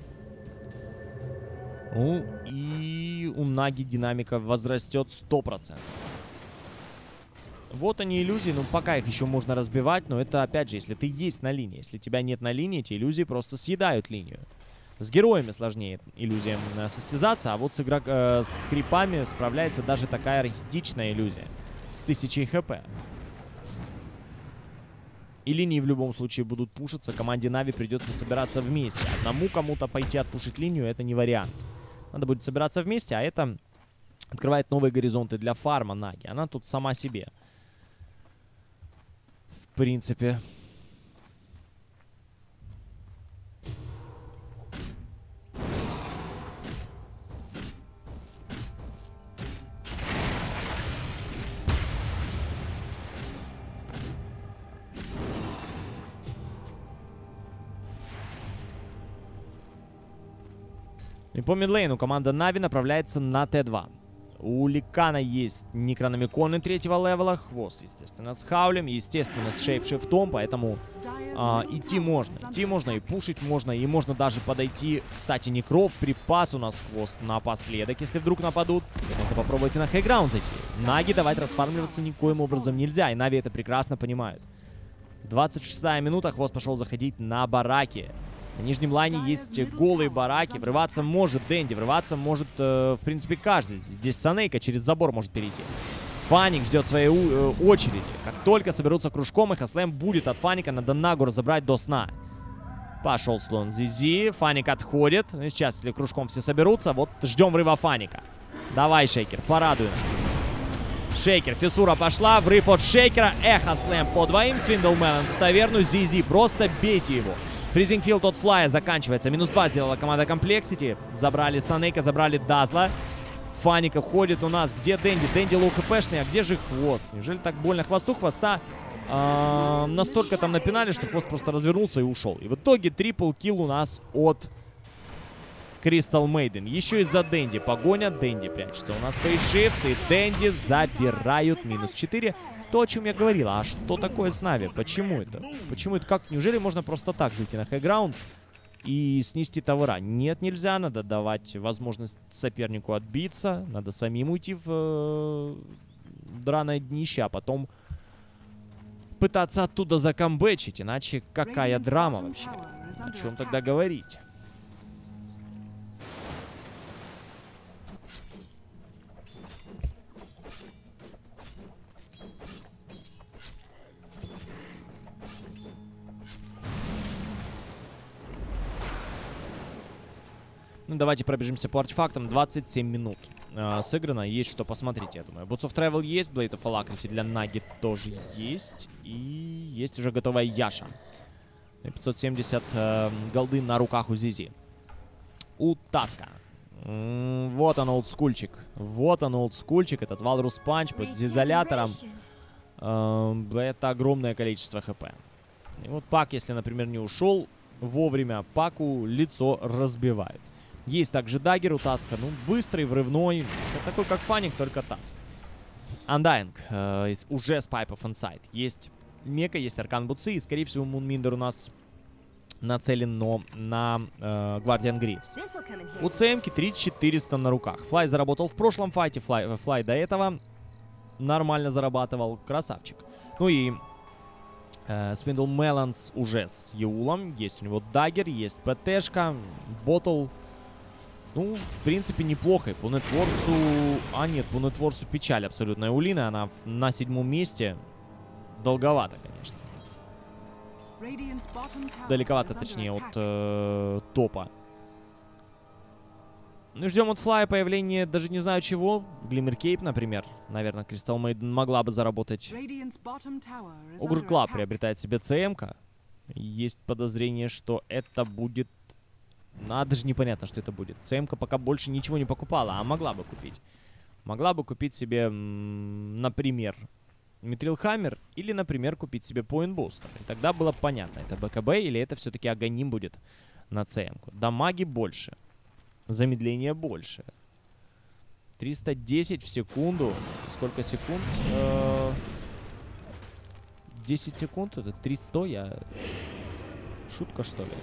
Ну, и у Наги динамика возрастет сто процентов. Вот они, иллюзии. Ну, пока их еще можно разбивать. Но это, опять же, если ты есть на линии. Если тебя нет на линии, эти иллюзии просто съедают линию. С героями сложнее иллюзиям состязаться. А вот с, игрок, э, с крипами справляется даже такая архетичная иллюзия. С тысячей хп. И линии в любом случае будут пушиться. Команде Нави придется собираться вместе. Одному кому-то пойти отпушить линию — это не вариант. Надо будет собираться вместе, а это открывает новые горизонты для фарма Наги. Она тут сама себе. В принципе. И по мидлейну команда Нави направляется на Т два. У Ликана есть Некрономиконы третьего левела. Хвост, естественно, с Хаулем. Естественно, с Шейпшифтом. Поэтому а, идти можно. Идти можно и пушить можно. И можно даже подойти. Кстати, Некров, припас у нас хвост напоследок. Если вдруг нападут, можно попробовать и на хайграунд зайти. Наги давать расфармливаться никоим образом нельзя. И Нави это прекрасно понимают. двадцать шестая минута. Хвост пошел заходить на бараки. На нижнем лайне есть голые бараки. Врываться может Дэнди. Врываться может, э, в принципе, каждый. Здесь Санейка через забор может перейти. Фаник ждет своей э, очереди. Как только соберутся кружком, и Хаслэм будет от Фаника. Надо Нагу разобрать до сна. Пошел слон Зизи. Фаник отходит. Ну, сейчас, если кружком все соберутся, вот ждем врыва Фаника. Давай, Шейкер, порадуй нас. Шейкер, фиссура пошла. Врыв от Шейкера. Эх, Хаслэм по двоим. Свиндл Меланс в таверну. Зизи, просто бейте его. Фризингфилд от Флая заканчивается. Минус два сделала команда Комплексити. Забрали Санейка, забрали Дазла. Фаника ходит у нас. Где Дэнди? Дэнди лоу хпшный, а где же Хвост? Неужели так больно хвосту? Хвоста э, настолько там напинали, что Хвост просто развернулся и ушел. И в итоге трипл килл у нас от Кристал Мейден. Еще из-за Дэнди. Погоня. Дэнди прячется. У нас фейшифт. И Дэнди забирают минус четыре. То, о чем я говорил. А что такое с Нави? Почему это? Почему это? Как? Неужели можно просто так зайти на хайграунд и снести товара? Нет, нельзя. Надо давать возможность сопернику отбиться. Надо самим уйти в э, драное днище, а потом пытаться оттуда закамбэчить. Иначе какая драма вообще? О чем тогда говорить? Ну, давайте пробежимся по артефактам. двадцать семь минут э, сыграно. Есть что посмотреть, я думаю. Boots of Travel есть. Blade of Alacrity для Наги тоже есть. И есть уже готовая Яша. пятьсот семьдесят э, голды на руках у Зизи. У Таска. М-м, вот он, олдскульчик. Вот он, олдскульчик. Этот Валрус Панч под изолятором. Э, это огромное количество хп. И вот Пак, если, например, не ушел вовремя, Паку лицо разбивают. Есть также даггер у Таска. Ну, быстрый, врывной. Это такой, как Фаник, только Таск. Undying. Э, уже с Pipe of Insight. Есть Мека, есть Аркан Буци. И, скорее всего, Мунминдер у нас нацелен но на э, Guardian Greaves. У ЦМки три тысячи четыреста на руках. Флай заработал в прошлом файте. Флай, Флай до этого нормально зарабатывал. Красавчик. Ну и Свиндл Меланс уже с Еулом. Есть у него даггер, есть ПТшка, Ботл. Ну, в принципе, неплохо. И по нетворсу... А, нет, по нетворсу печаль абсолютная у Лины. Она на седьмом месте. Долговато, конечно. Далековато, точнее, от э, топа. Ну, ждем от Флая появления, даже не знаю чего. Глиммер Кейп, например. Наверное, Кристал Мейден могла бы заработать. Огр Клаб приобретает себе ЦМ-ка. Есть подозрение, что это будет... Ну, а даже непонятно, что это будет. ЦМ-ка пока больше ничего не покупала, а могла бы купить. Могла бы купить себе, например, Митрил Хаммер или, например, купить себе Point Booster. И тогда было понятно, это БКБ или это все-таки Аганим будет на ЦМ-ку. Дамаги больше. Замедление больше. триста десять в секунду. Сколько секунд? десять секунд? Это триста? Я... Шутка, что ли?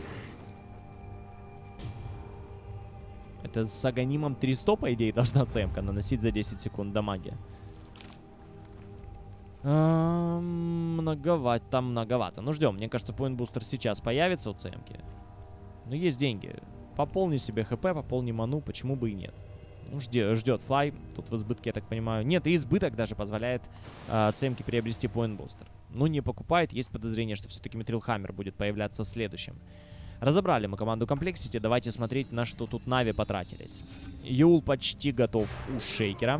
Это с Аганимом триста, по идее, должна ЦМ-ка наносить за десять секунд дамаги. А, многовато, там многовато. Ну, ждем. Мне кажется, поинт-бустер сейчас появится у ЦМки. Но есть деньги. Пополни себе ХП, пополни ману, почему бы и нет. Ну, ждет, ждет флай. Тут в избытке, я так понимаю. Нет, и избыток даже позволяет э, ЦМке приобрести поинт-бустер. Ну, не покупает. Есть подозрение, что все-таки Митрилхаммер будет появляться следующим. Разобрали мы команду Complexity. Давайте смотреть, на что тут Нави потратились. Юл почти готов у Шейкера.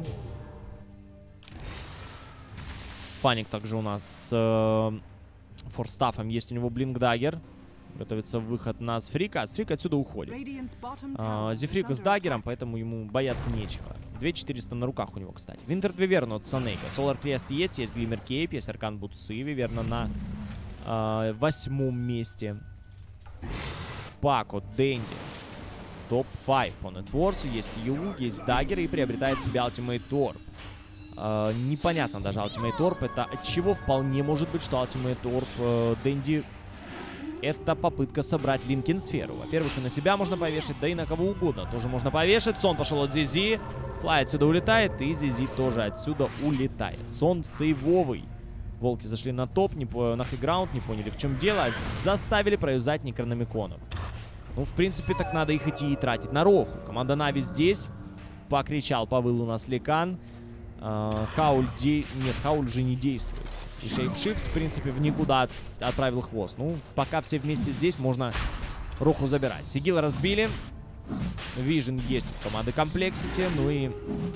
Фаник также у нас с э, форстафом. Есть у него Блинк-даггер. Готовится выход на Сфрика. А Сфрик отсюда уходит. А, Зефрик с даггером, поэтому ему бояться нечего. две тысячи четыреста на руках у него, кстати. Винтер Виверн от Санейка. Солар Крест есть, есть Глиммер Кейп, есть Аркан Бутсы. Виверна на а, восьмом месте. Пако, Дэнди. топ пять по нетворсу. Есть Юл, есть даггер и приобретает себе Ultimate Orb. Uh, непонятно даже Ultimate Orb. Это от чего вполне может быть, что Ultimate Orb uh, Дэнди это попытка собрать Линкен сферу. Во-первых, и на себя можно повешать, да и на кого угодно тоже можно повешать. Сон пошел от Зизи. Флай отсюда улетает, и Зизи тоже отсюда улетает. Сон сейвовый. Волки зашли на топ, не по, на хайграунд, не поняли, в чем дело. Заставили проюзать некрономиконов. Ну, в принципе, так надо их идти и тратить на Роху. Команда Нави здесь. Покричал, повыл у нас Ликан. Uh, Хауль де... Нет, Хауль уже не действует. И Шейпшифт, в принципе, в никуда от... отправил хвост. Ну, пока все вместе здесь, можно Роху забирать. Сигил разбили. Вижен есть у команды Complexity. Ну и...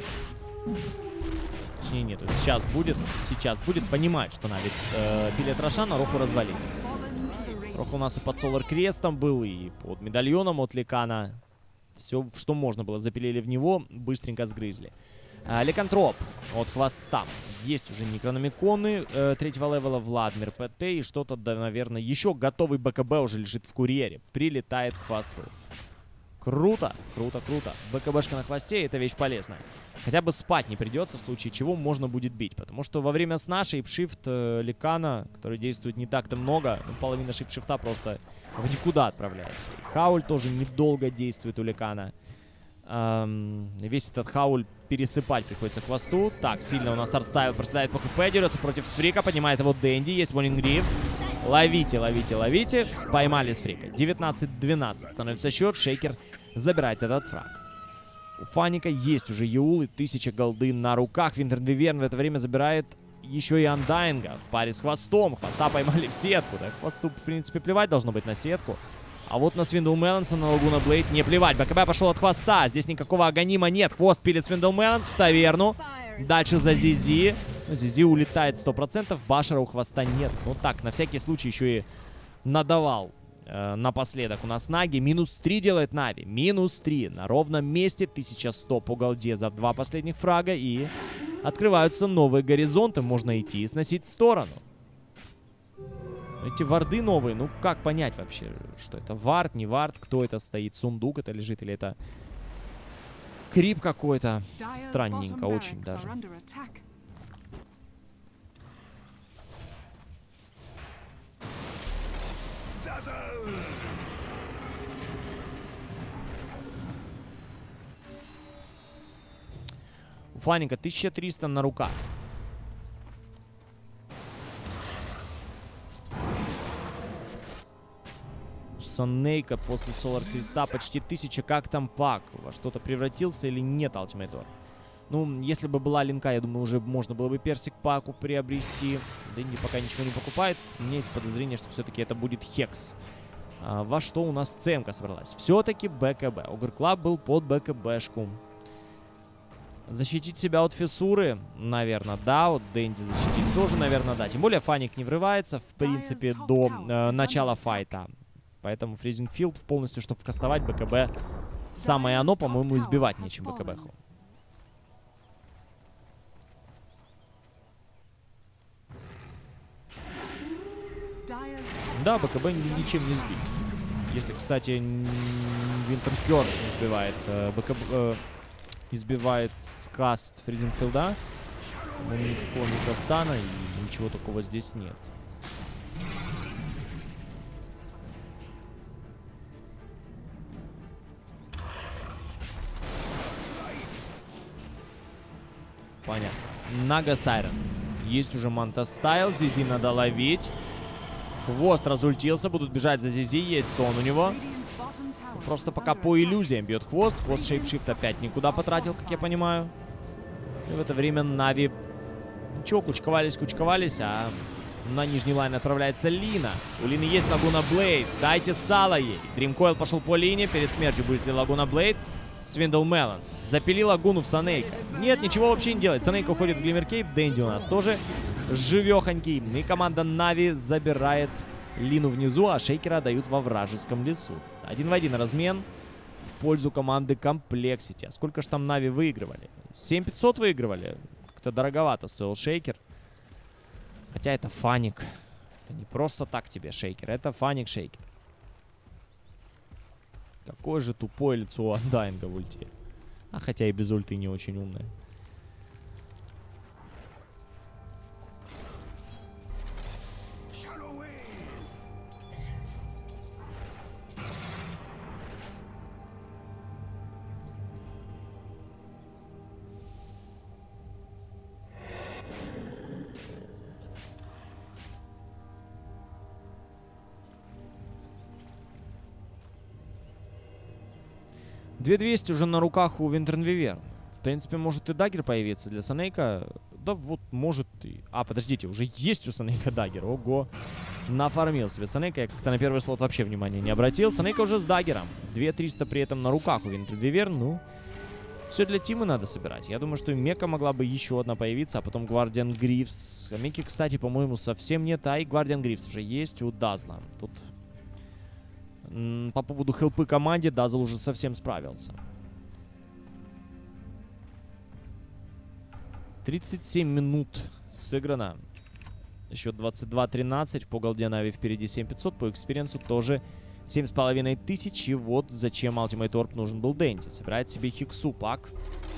Точнее, нет, сейчас будет. Сейчас будет понимать, что Нави э, пилит Рошана, Роху развалится. Роху у нас и под Солар Крестом был, и под медальоном от Ликана. Все, что можно было, запилили в него, быстренько сгрызли. А, Ликантроп от хвоста. Есть уже некрономиконы э, третьего левела, Владмир ПТ и что-то, да, наверное, еще готовый БКБ уже лежит в курьере. Прилетает к хвосту. Круто, круто, круто. БКБшка на хвосте — это вещь полезная. Хотя бы спать не придется, в случае чего можно будет бить. Потому что во время сна шейпшифт э, Ликана, который действует не так-то много, ну, половина шейпшифта просто в никуда отправляется. И Хауль тоже недолго действует у Ликана. Эм, весь этот Хауль пересыпать приходится к хвосту. Так, сильно у нас артстайл проседает по хп, дерется против Сфрика, поднимает его Дэнди, есть Warning Rift. Ловите, ловите, ловите. Поймали Сфрика. девятнадцать двенадцать становится счет, Шейкер забирает этот фраг. У Фаника есть уже Юл и тысяча голды на руках. Винтер Виверн в это время забирает еще и Андайнга в паре с хвостом. Хвоста поймали в сетку. Да, хвосту, в принципе, плевать должно быть на сетку. А вот на Свиндл Меланса, на Лагуна Блейд не плевать. БКБ пошел от хвоста. Здесь никакого аганима нет. Хвост пилит Свиндл Меланс в таверну. Дальше за Зизи. Ну, Зизи улетает сто процентов. Башера у хвоста нет. Ну так, на всякий случай еще и надавал э, напоследок у нас Наги. Минус три делает Нави. Минус три. На ровном месте. тысяча сто по голде за два последних фрага. И открываются новые горизонты. Можно идти и сносить в сторону. Эти варды новые, ну как понять вообще, что это вард, не вард, кто это стоит, сундук это лежит или это крип какой-то. Странненько очень даже. У Фаника тысяча триста на руках. Сонейка после Солар Креста почти тысяча. Как там пак? Во что-то превратился или нет Ultimate Orb? Ну, если бы была линка, я думаю, уже можно было бы персик паку приобрести. Дэнди пока ничего не покупает. У меня есть подозрение, что все-таки это будет Хекс. А, во что у нас ЦМК собралась? Все-таки БКБ. Огр Клаб был под БКБшку. Защитить себя от фиссуры, наверное, да. От Дэнди защитить тоже, наверное, да. Тем более Фаник не врывается, в принципе, до э, начала файта. Поэтому Фризинг Филд полностью, чтобы кастовать БКБ, самое оно, по-моему, избивать нечем БКБху. Да, БКБ ничем не сбить. Если, кстати, Винтер Кёрс не сбивает э, БКБ... Э, избивает скаст Фризинг Филда, но никакого микростана и ничего такого здесь нет. Понятно. Нага Сайрен. Есть уже Манта Стайл. Зизи надо ловить. Хвост разультился. Будут бежать за Зизи. Есть сон у него. Просто пока по иллюзиям бьет хвост. Хвост шейпшифт опять никуда потратил, как я понимаю. И в это время Нави... Ничего, кучковались, кучковались, а на нижний лайн отправляется Лина. У Лины есть Лагуна Блейд. Дайте сало ей. Дримкойл пошел по линии. Перед смертью будет ли Лагуна Блейд? Свиндл Меланс. Запили Лагуну в Санейка. Нет, ничего вообще не делает. Санейка уходит в Глиммеркейп. Дэнди у нас тоже живехонький. И команда Нави забирает Лину внизу, а Шейкера дают во вражеском лесу. Один в один размен в пользу команды Комплексити. А сколько же там Нави выигрывали? семь пятьсот выигрывали. Как-то дороговато стоил Шейкер. Хотя это фаник. Это не просто так тебе Шейкер. Это фаник-шейкер. Какое же тупое лицо у Андайнга в ульте. А хотя и без ульты не очень умное. две двести уже на руках у Винтерн Виверн. В принципе, может и даггер появиться для Санейка. Да вот, может и... А, подождите, уже есть у Санейка даггер. Ого. Нафармил себе Санейка. Я как-то на первый слот вообще внимания не обратил. Санейка уже с даггером. две триста при этом на руках у Винтерн Виверн. Ну, все для Тимы надо собирать. Я думаю, что Мека могла бы еще одна появиться, а потом Гвардиан Грифс. А Меки, кстати, по-моему, совсем нет. А и Гвардиан Грифс уже есть у Дазла. Тут... По поводу хелпы команде Дазл уже совсем справился. тридцать семь минут сыграно. Еще двадцать два тринадцать. По голде Нави впереди семь пятьсот. По экспириенсу тоже семь с половиной тысяч. И вот зачем Ultimate Orb нужен был Дэнди. Собирает себе Хексу пак.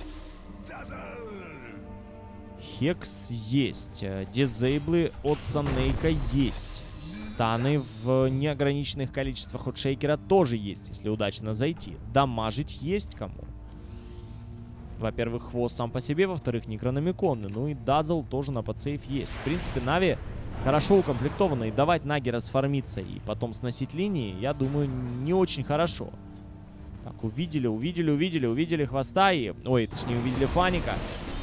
Хекс есть. Дизейблы от Санейка есть. Станы в неограниченных количествах от Шейкера тоже есть, если удачно зайти. Дамажить есть кому. Во-первых, хвост сам по себе, во-вторых, некрономиконы. Ну и Дазл тоже на подсейф есть. В принципе, Нави хорошо укомплектованы. И давать Наггера сфармиться и потом сносить линии, я думаю, не очень хорошо. Так, увидели, увидели, увидели, увидели хвоста и... Ой, точнее, увидели Фаника.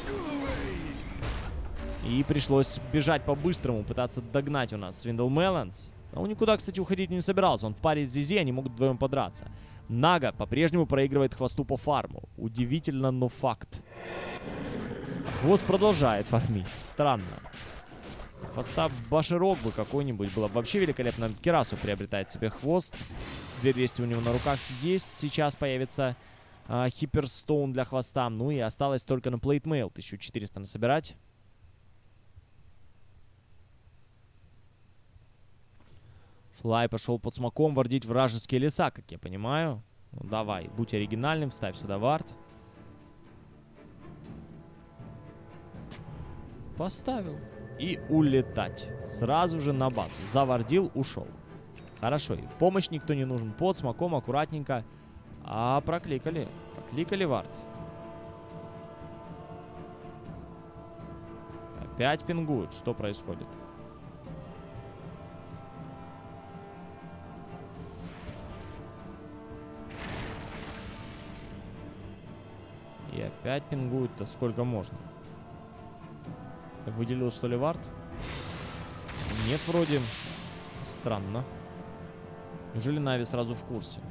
И пришлось бежать по-быстрому, пытаться догнать у нас Свиндл Меланс. А он никуда, кстати, уходить не собирался. Он в паре с Зизи, они могут вдвоем подраться. Нага по-прежнему проигрывает хвосту по фарму. Удивительно, но факт. А хвост продолжает фармить. Странно. Хвоста Баширок бы какой-нибудь было. Вообще великолепно. Кирасу приобретает себе хвост. две двести у него на руках есть. Сейчас появится а, Хиперстоун для хвоста. Ну и осталось только на плейтмейл. тысячу четыреста насобирать. Флай пошел под смоком вардить вражеские леса, как я понимаю. Ну, давай, будь оригинальным, вставь сюда вард. Поставил. И улетать. Сразу же на базу. Завардил, ушел. Хорошо, и в помощь никто не нужен. Под смоком, аккуратненько. А, прокликали. Прокликали вард. Опять пингуют. Что происходит? И опять пингуют. Да сколько можно? Выделил, что ли, вард? Нет, вроде. Странно. Неужели Нави сразу в курсе?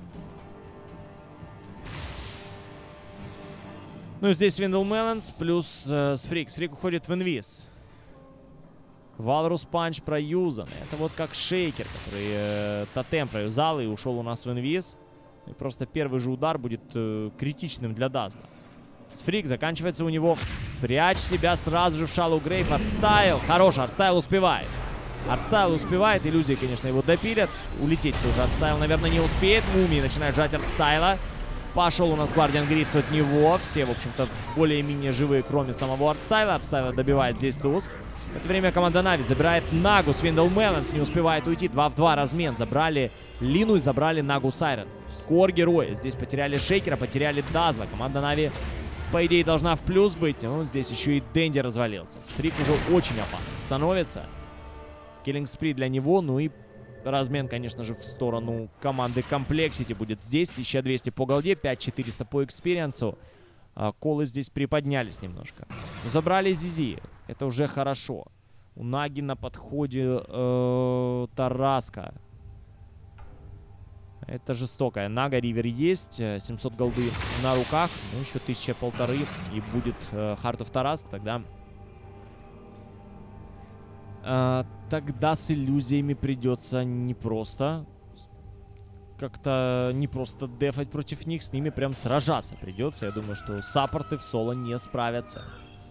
Ну и здесь Свиндл Меланс плюс э, Сфрик. Сфрик уходит в инвиз. Валрус Панч проюзан. Это вот как Шейкер, который э, тотем проюзал и ушел у нас в инвиз. И просто первый же удар будет э, критичным для Дазла. Сфрик заканчивается у него. Прячь себя сразу же в Шалу Грейв. Артстайл. Хороший, Артстайл успевает. Артстайл успевает. Иллюзии, конечно, его допилят. Улететь тоже Артстайл, наверное, не успеет. Мумии начинает жать Артстайла. Пошел у нас Гвардиан Грифс от него. Все, в общем-то, более-менее живые, кроме самого Артстайла. Артстайла добивает здесь Туск. В это время команда Нави забирает Нагу. Свиндл Меланс не успевает уйти. два в два размен. Забрали Лину и забрали Нагу Сайрен. Кор героя. Здесь потеряли Шейкера, потеряли Дазла. Команда Нави по идее, должна в плюс быть. Ну, здесь еще и Дэнди развалился. Сфрик уже очень опасно становится. Killing Spree для него, ну и размен, конечно же, в сторону команды Complexity будет здесь. тысяча двести по голде, пять тысяч четыреста по экспириенсу. А, колы здесь приподнялись немножко. Забрали Зизи. Это уже хорошо. У Наги на подходе э, Тараска. Это жестокая. Нага, Ривер есть. семьсот голды на руках. Ну, еще тысяча полторы. И будет э, Heart of Тараск. Тогда... Э, тогда с иллюзиями придется непросто. Как-то не просто дефать против них. С ними прям сражаться придется. Я думаю, что саппорты в соло не справятся.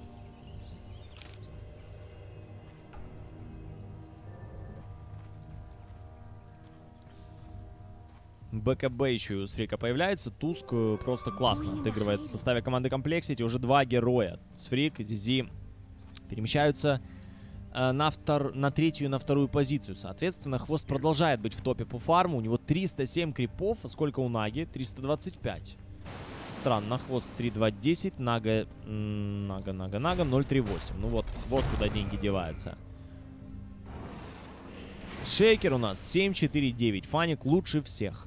БКБ еще и у Сфрика появляется. Туск просто классно отыгрывается в составе команды Complexity. Уже два героя. Сфрик и Зизи перемещаются э, на, втор... на третью и на вторую позицию. Соответственно, Хвост продолжает быть в топе по фарму. У него триста семь крипов. А сколько у Наги? триста двадцать пять. Странно. Хвост три два десять. Нага, Нага, Нага, Нага ноль три восемь. Ну вот, вот куда деньги деваются. Шейкер у нас семь четыре девять. Фаник лучше всех.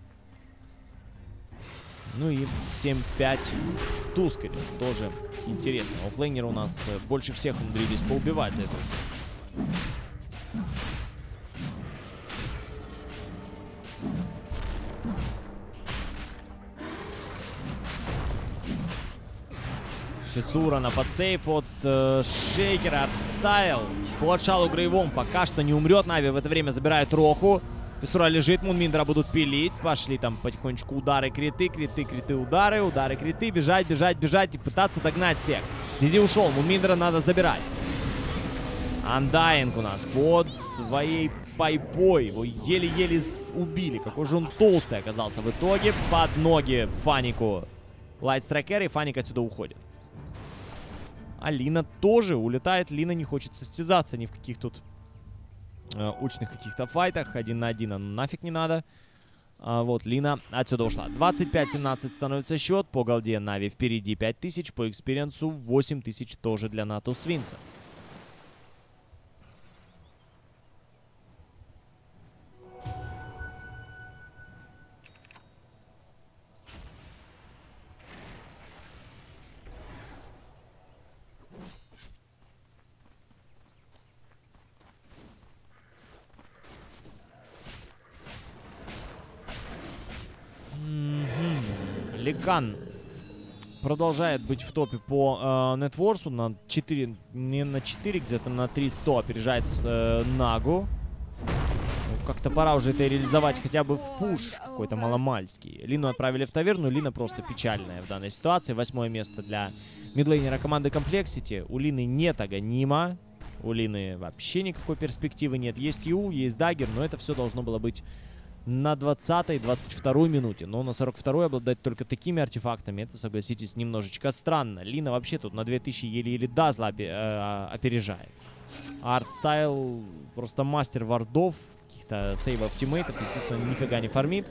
Ну и семь пять Тускари. Тоже интересно. Оффлейнеры у нас больше всех умудрились поубивать за это. Фиссура на подсейф от э, Шейкера. Отставил. Плотшалу Грейвом пока что не умрет. Нави в это время забирает Роху. Фиссура лежит, Мунминдера будут пилить. Пошли там потихонечку удары, криты, криты, криты, удары, удары, криты. Бежать, бежать, бежать и пытаться догнать всех. Зизи ушел, Мунминдера надо забирать. Undying у нас под своей пайпой. Его еле-еле убили. Какой же он толстый оказался в итоге. Под ноги Фанику. Лайтстрайкер, и Фаник отсюда уходит. А Лина тоже улетает. Лина не хочет состязаться ни в каких тут э, учных каких-то файтах. Один на один, а нафиг не надо. А вот Лина отсюда ушла. двадцать пять семнадцать становится счет. По голде Нави впереди пять тысяч. По экспириенсу восемь тысяч тоже для НАТО Свинца. Ликан продолжает быть в топе по э, нетворсу на четыре, не на четыре, где-то на три сто опережает э, Нагу. Ну, как-то пора уже это реализовать хотя бы в пуш какой-то маломальский. Лину отправили в таверну, Лина просто печальная в данной ситуации. Восьмое место для мидлейнера команды Complexity. У Лины нет Аганима, у Лины вообще никакой перспективы нет. Есть Ю, есть Даггер, но это все должно было быть на двадцатой двадцать второй минуте. Но на сорок второй обладать только такими артефактами, это, согласитесь, немножечко странно. Лина вообще тут на две тысячи еле-еле Дазла опережает. Артстайл просто мастер вардов, каких-то сейвов тиммейтов, естественно, нифига не фармит.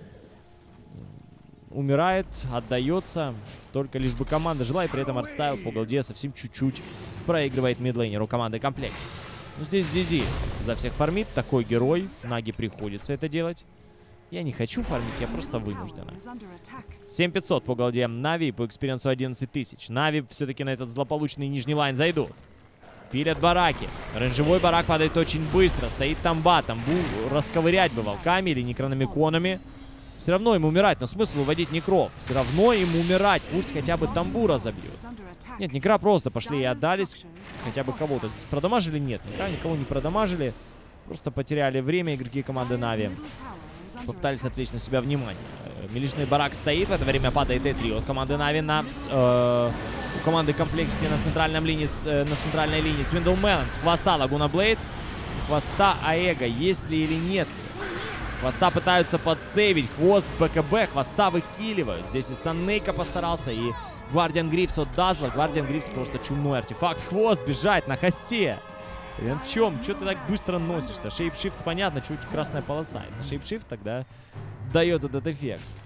Умирает, отдается, только лишь бы команда жила, и при этом Артстайл по голде совсем чуть-чуть проигрывает мидлейнеру команды Комплекс. Ну, здесь Зизи за всех фармит, такой герой. Наги приходится это делать. Я не хочу фармить, я просто вынуждена. семь пятьсот по голде Нави, по экспириенсу одиннадцать тысяч. Нави все-таки на этот злополучный нижний лайн зайдут. Пилят бараки. Рейнжевой барак падает очень быстро. Стоит тамба. Тамбу расковырять бы волками или некрономиконами. Все равно им умирать, но смысл уводить некров. Все равно им умирать, пусть хотя бы тамбу разобьют. Нет, некра просто пошли и отдались. Хотя бы кого-то здесь продамажили? Нет, некра никого не продамажили. Просто потеряли время игроки команды Нави. Попытались отвлечь на себя внимание. Милишный барак стоит, в это время падает Э три от команды Нави на... Э, у команды Complexity на центральном линии, э, на центральной линии. Свиндл Мелон с хвоста Лагуна Блейд. Хвоста Аэго, есть ли или нет ли? Хвоста пытаются подсейвить. Хвост БКБ. Хвоста выкиливают. Здесь и Саннейка постарался. И Гвардиан Грифс от Дазла. Гвардиан Грифс просто чумной артефакт. Хвост бежать на хосте. Блин, в чем? Че ты так быстро носишься? Шейпшифт, понятно, чуть красная полоса. Это шейпшифт тогда дает этот эффект.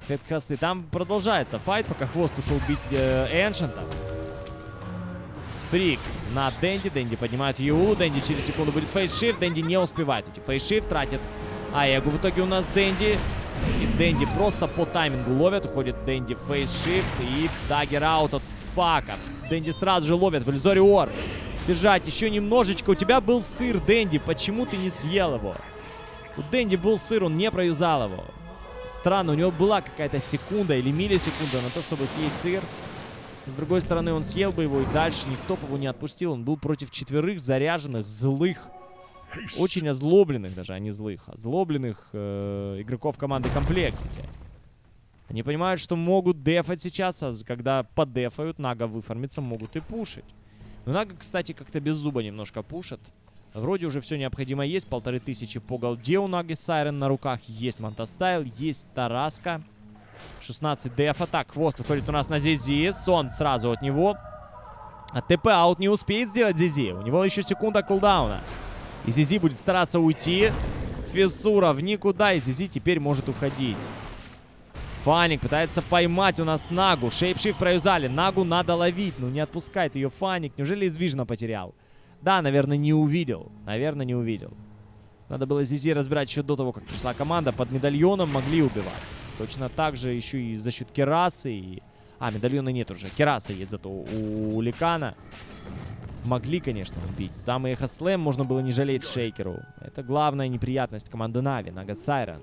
Хедхасты. Там продолжается файт, пока Хвост ушел бить э, Эншента. Сфрик на Дэнди. Дэнди поднимает Юлу. Дэнди через секунду будет фейсшифт. Дэнди не успевает уйти. Фейсшифт тратит Аэгу. В итоге у нас Дэнди. И Дэнди просто по таймингу ловят. Уходит Дэнди фейсшифт. И даггер аут от Пака. Дэнди сразу же ловит. Вальзориор. Бежать еще немножечко. У тебя был сыр, Дэнди. Почему ты не съел его? У Дэнди был сыр, он не проюзал его. Странно, у него была какая-то секунда или миллисекунда на то, чтобы съесть сыр. С другой стороны, он съел бы его и дальше никто бы его не отпустил. Он был против четверых заряженных, злых, очень озлобленных даже, а не злых, озлобленных э, игроков команды Complexity. Они понимают, что могут дефать сейчас, а когда подефают, Нага выформится, могут и пушить. Но Нага, кстати, как-то без зуба немножко пушит. Вроде уже все необходимо есть. Полторы тысячи по голде у Наги Сайрен на руках. Есть Монтастайл, есть Тараска. шестнадцать дефа. Так, Хвост выходит у нас на Зизи. Сон сразу от него. А ТП-аут не успеет сделать Зизи. У него еще секунда кулдауна. И Зизи будет стараться уйти. Фиссура в никуда. И Зизи теперь может уходить. Фаник пытается поймать у нас Нагу. Шейпшифт проюзали. Нагу надо ловить. Ну не отпускает ее Фаник. Неужели из Вижна потерял? Да, наверное, не увидел. Наверное, не увидел. Надо было Зизи разбирать еще до того, как пришла команда. Под медальоном могли убивать. Точно так же еще и за счет керасы. И... А, медальона нет уже. Кераса есть зато у, у Ликана. Могли, конечно, убить. Там и Эхослэм можно было не жалеть Шейкеру. Это главная неприятность команды Нави. Нага Сайрен.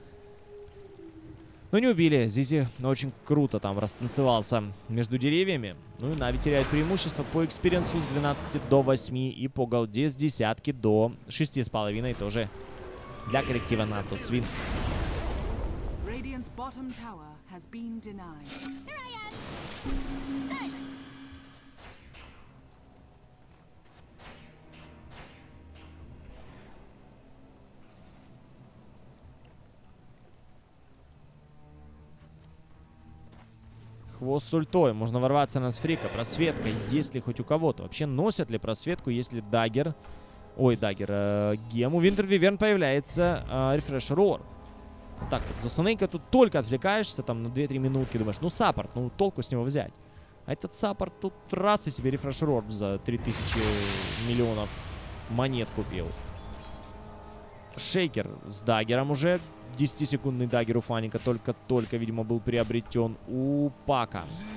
Но не убили. Зизи очень круто там растанцевался между деревьями. Ну и Нави теряет преимущество по экспириенсу с двенадцати до восьми. И по голде с десятки до шести с половиной тоже для коллектива НАТО Свинс. Хвост с ультой. Можно ворваться на Сфрика. Просветка. Есть ли хоть у кого-то? Вообще носят ли просветку, если даггер... Ой, даггер. Э, гем. У Винтер Виверн появляется э, рефрешер Ор. Вот так вот. За Снейка тут только отвлекаешься там на две-три минутки. Думаешь, ну саппорт, ну толку с него взять. А этот саппорт тут раз и себе рефрешер Ор за три тысячи миллионов монет купил. Шейкер с даггером уже. десятисекундный даггер у Фаника только-только, видимо, был приобретен у Пака.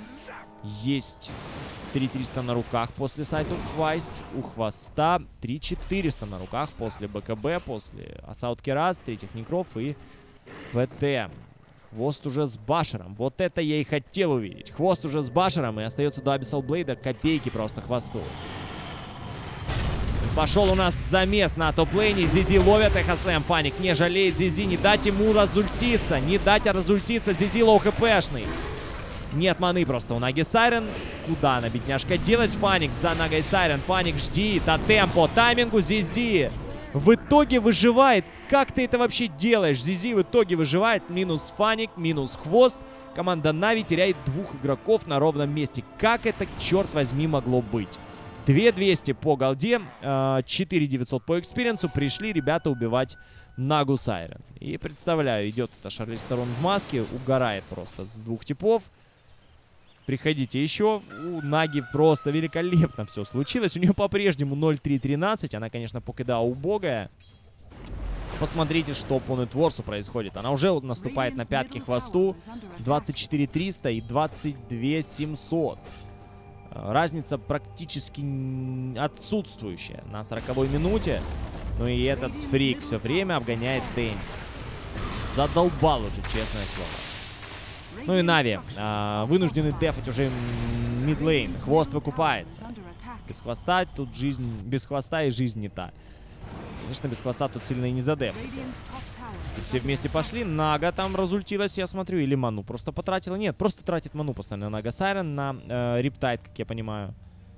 Есть три триста на руках после Sight of Vice. У Хвоста три четыреста на руках после БКБ, после Assault Керас, третьих Некров и ВТ. Хвост уже с Башером. Вот это я и хотел увидеть. Хвост уже с Башером, и остается до Abyssal Blade копейки просто Хвосту. Пошел у нас замес на топ-лейне. Зизи ловят Эхослэм. Фаник не жалеет Зизи. Не дать ему разультиться. Не дать разультиться. Зизи лоу хпшный. Нет маны просто у Наги Сайрен. Куда она, бедняжка, делать? Фаник за Нагой Сайрен. Фаник, жди. Тотем по таймингу. Зизи в итоге выживает. Как ты это вообще делаешь? Зизи в итоге выживает. Минус Фаник, минус Хвост. Команда Нави теряет двух игроков на ровном месте. Как это, черт возьми, могло быть? две двести по голде, четыре девятьсот по экспириенсу. Пришли ребята убивать Нагу Сайрен. И представляю, идет это Шарлиз Терон в маске, угорает просто с двух типов. Приходите еще. У Наги просто великолепно все случилось. У нее по-прежнему ноль три тринадцать. Она, конечно, покида убогая. Посмотрите, что по нетворсу происходит. Она уже наступает на пятки Хвосту. двадцать четыре триста и двадцать два семьсот. Разница практически отсутствующая на сороковой минуте. Ну и этот Сфрик все время обгоняет Дэнди. Задолбал уже, честное слово. Ну и Нави а, вынуждены дефать уже мидлейн. Хвост выкупается. Без Хвоста тут жизнь... Без Хвоста и жизнь не та. Конечно, без Хвоста тут сильно и не задефать. Все вместе пошли. Нага там разультилась, я смотрю. Или ману просто потратила. Нет, просто тратит ману постоянно Нага Сайрен на э, Риптайд, как я понимаю.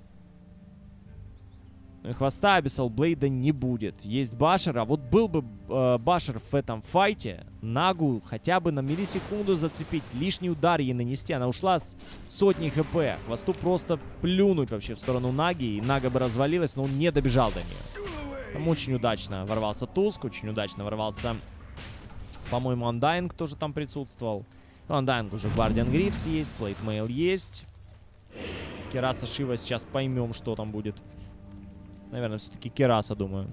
Хвоста Abyssal Blade не будет. Есть Башер. А вот был бы э, Башер в этом файте, Нагу хотя бы на миллисекунду зацепить. Лишний удар ей нанести. Она ушла с сотней хп. Хвосту просто плюнуть вообще в сторону Наги. И Нага бы развалилась, но он не добежал до нее. Там очень удачно ворвался Туск. Очень удачно ворвался... По-моему, Undying тоже там присутствовал. У Undying уже Guardian Greaves есть, Plate Mail есть. Кераса Шива, сейчас поймем, что там будет. Наверное, все-таки Кераса, думаю.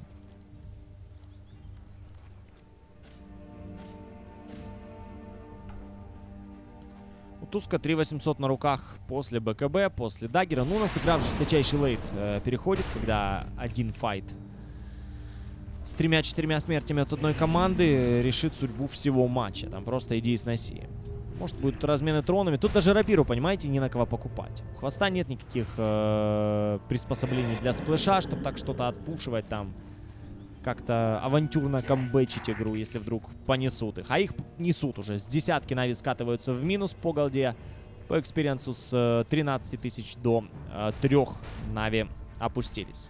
У Туска три восемьсот на руках после БКБ, после даггера. Ну, у нас игра в жесточайший лейт э, переходит, когда один файт с тремя-четырьмя смертями от одной команды решит судьбу всего матча. Там просто иди и сноси. Может, будут размены тронами. Тут даже рапиру, понимаете, не на кого покупать. У Хвоста нет никаких э, приспособлений для сплэша, чтобы так что-то отпушивать там. Как-то авантюрно камбэчить игру, если вдруг понесут их. А их несут уже. С десятки Нави скатываются в минус по голде. По экспириенсу с э, тринадцати тысяч до э, трех Нави опустились.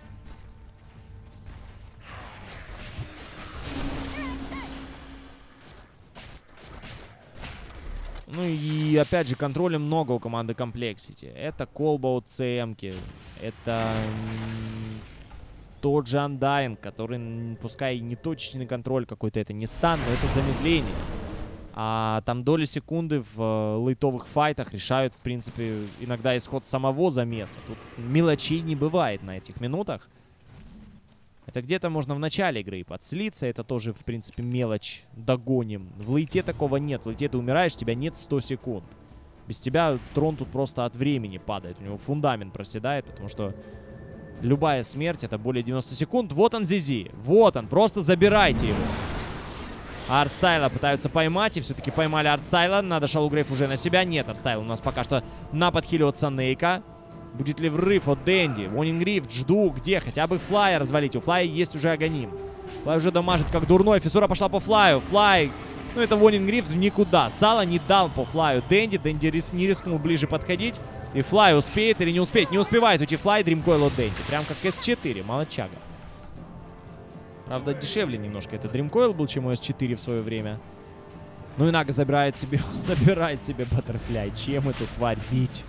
Ну и опять же, контроля много у команды Complexity. Это колбаут ЦМки. Это тот же Undying, который, пускай не точечный контроль какой-то, это не стан, но это замедление. А там доли секунды в э, лейтовых файтах решают, в принципе, иногда исход самого замеса. Тут мелочей не бывает на этих минутах. Это где-то можно в начале игры подслиться. Это тоже, в принципе, мелочь. Догоним. В лейте такого нет. В лейте ты умираешь, тебя нет сто секунд. Без тебя трон тут просто от времени падает. У него фундамент проседает, потому что любая смерть — это более девяноста секунд. Вот он, Зизи. Вот он. Просто забирайте его. Артстайла пытаются поймать. И все-таки поймали Артстайла. Надо Шалугрейв уже на себя. Нет, Артстайл у нас пока что на подхиле от Санейка. Будет ли врыв от Дэнди? Warning Rift, жду. Где? Хотя бы Флая развалить. У Флая есть уже Аганим. Флай уже дамажит как дурной. Фиссура пошла по Флаю. Флай. Ну, это Warning Rift в никуда. Сала не дал по Флаю Дэнди. Дэнди рис не рискнул ближе подходить. И Флай успеет или не успеет? Не успевает уйти Флай. Дримкойл от Дэнди. Прям как эс четыре. Молодчага. Правда, дешевле немножко. Это Дримкойл был, чем эс четыре в свое время. Ну и Нага забирает себе, собирает себе Баттерфляй. Чем эту тварь бить?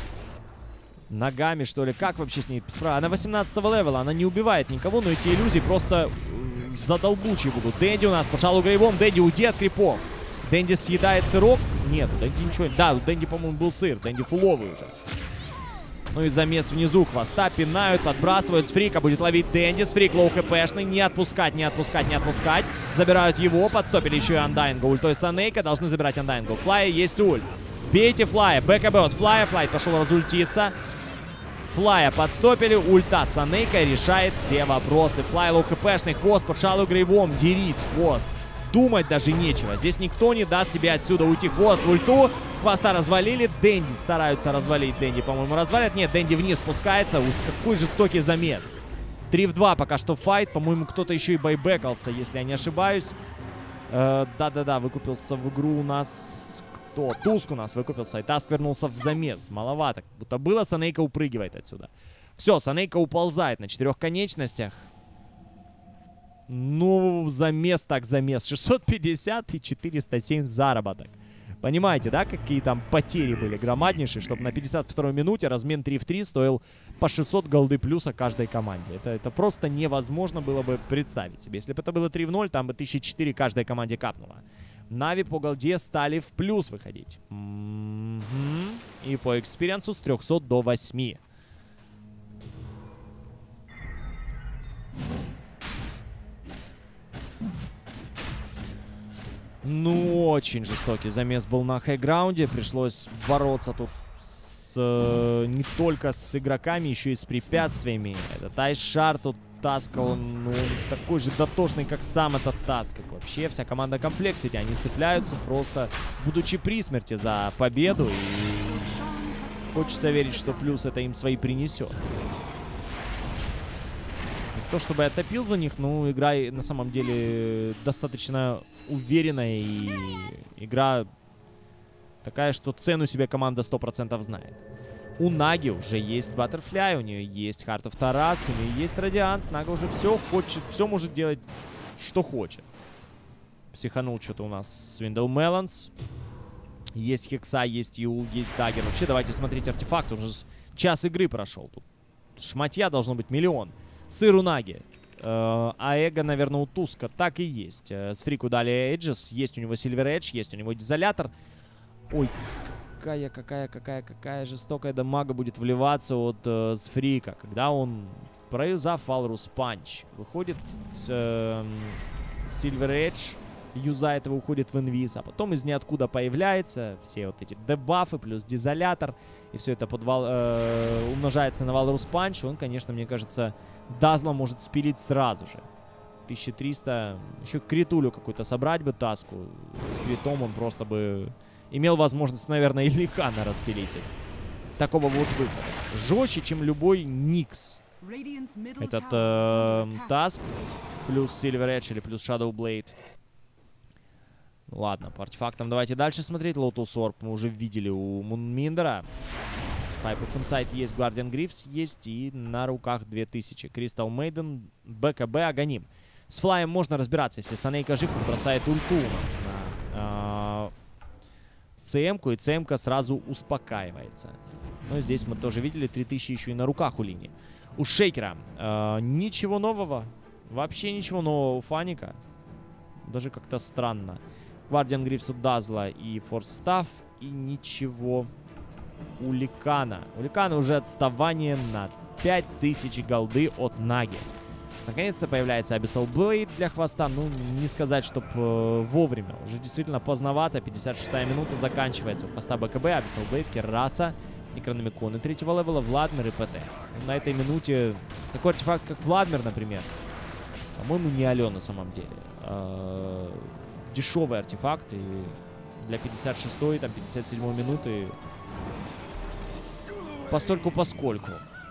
Ногами, что ли? Как вообще с ней справа? Она восемнадцатого левела, она не убивает никого, но эти иллюзии просто задолбучие будут. Дэнди у нас по Шалугрейвом. Дэнди, уйди от крипов. Дэнди съедает сырок. Нет, Дэнди ничего... Да, у Дэнди, по-моему, был сыр. Дэнди фуловый уже. Ну и замес внизу. Хвоста пинают, подбрасывают. С Фрика будет ловить Дэнди. С Фрик лоу хпшный. Не отпускать, не отпускать, не отпускать. Забирают его. Подстопили еще и Андайнга. Ультой Санейка. Должны забирать Андайнга. У Флая есть ульт. Бейте Флая. БКБ от Флая. Флай пошел разультиться. Флая подстопили. Ульта Санейка решает все вопросы. Флай лоу хпшный. Хвост под Шалугрейвом. Дерись, Хвост. Думать даже нечего. Здесь никто не даст тебе отсюда уйти. Хвост в ульту. Хвоста развалили. Дэнди стараются развалить. Дэнди, по-моему, развалят. Нет, Дэнди вниз спускается. Какой жестокий замес. три в два пока что файт. По-моему, кто-то еще и байбекался, если я не ошибаюсь. Да-да-да, э, выкупился в игру у нас... Кто? Туск у нас выкупился. И Таск вернулся в замес. Маловато. Как будто было. Санейка упрыгивает отсюда. Все, Санейка уползает на четырех конечностях. Ну, замес так замес. шестьсот пятьдесят и четыреста семь заработок. Понимаете, да, какие там потери были громаднейшие, чтобы на пятьдесят второй минуте размен три в три стоил по шестьсот голды плюса каждой команде. Это, это просто невозможно было бы представить себе. Если бы это было три в ноль, там бы тысяча четыре каждой команде капнуло. Нави по голде стали в плюс выходить. Mm-hmm. И по экспириенсу с трёхсот до восьми. Ну, очень жестокий замес был на хайграунде. Пришлось бороться тут с, э, не только с игроками, еще и с препятствиями. Этот Айшар тут Таска, он, ну, он такой же дотошный, как сам этот Таск. Как вообще вся команда Complexity. Они цепляются просто, будучи при смерти, за победу. И хочется верить, что плюс это им свои принесет. Не то чтобы я топил за них, но игра на самом деле достаточно уверенная. И игра такая, что цену себе команда сто процентов знает. У Наги уже есть Баттерфляй, у нее есть Heart of Tarask, у нее есть Радианс. Нага уже все хочет, все может делать, что хочет. Психанул что-то у нас Свиндл Меланс. Есть Хекса, есть Юл, есть Даггер. Вообще, давайте смотреть артефакт. Уже час игры прошел. Тут шматья должно быть миллион. Сыр у Наги. Э, а эго, наверное, у Туска так и есть. Э, с Фрику дали Эйджес. Есть у него Сильвер Эдж, есть у него Дизолятор. Ой, какая, какая, какая, какая жестокая дамага будет вливаться от э, Сфрика, когда он, проюзав Валрус Панч, выходит в э, Silver Edge, юзает его, уходит в инвиз, а потом из ниоткуда появляется все вот эти дебафы плюс дизолятор, и все это подвал, э, умножается на Валрус Панч. Он, конечно, мне кажется, Дазла может спилить сразу же. тысяча триста, еще критулю какую-то собрать бы таску, с критом он просто бы имел возможность, наверное, и Ликана распилить из такого вот выхода. Жестче, чем любой Никс. Этот э, таск плюс Silver Edge или плюс Shadow Blade. Ладно, по артефактам давайте дальше смотреть. Lotus Orb мы уже видели у Мунминдера. Type of Insight есть, Guardian Glyphs есть, и на руках две тысячи. Crystal Maiden, БКБ, Аганим. С флаем можно разбираться, если Санейка жив, он бросает ульту у нас на э, ЦМ-ку, и ЦМ-ка сразу успокаивается. Но здесь мы тоже видели, три тысячи еще и на руках у линии. У Шейкера э, ничего нового, вообще ничего нового у Фаника. Даже как-то странно. Guardian Glyphs у Дазла и Force Staff, и ничего у Ликана. У Ликана уже отставание на пять тысяч голды от Наги. Наконец-то появляется Abyssal Blade для хвоста. Ну, не сказать, чтоб э, вовремя. Уже действительно поздновато. пятьдесят шестая минута заканчивается. У хвоста БКБ, Abyssal Blade, Керраса, Некрономиконы третьего левела, Владмир и ПТ. На этой минуте такой артефакт, как Владмир, например, по-моему, не алё на самом деле. Э -э дешевый артефакт. И для пятьдесят шестой, там, пятьдесят седьмой минуты постольку-поскольку.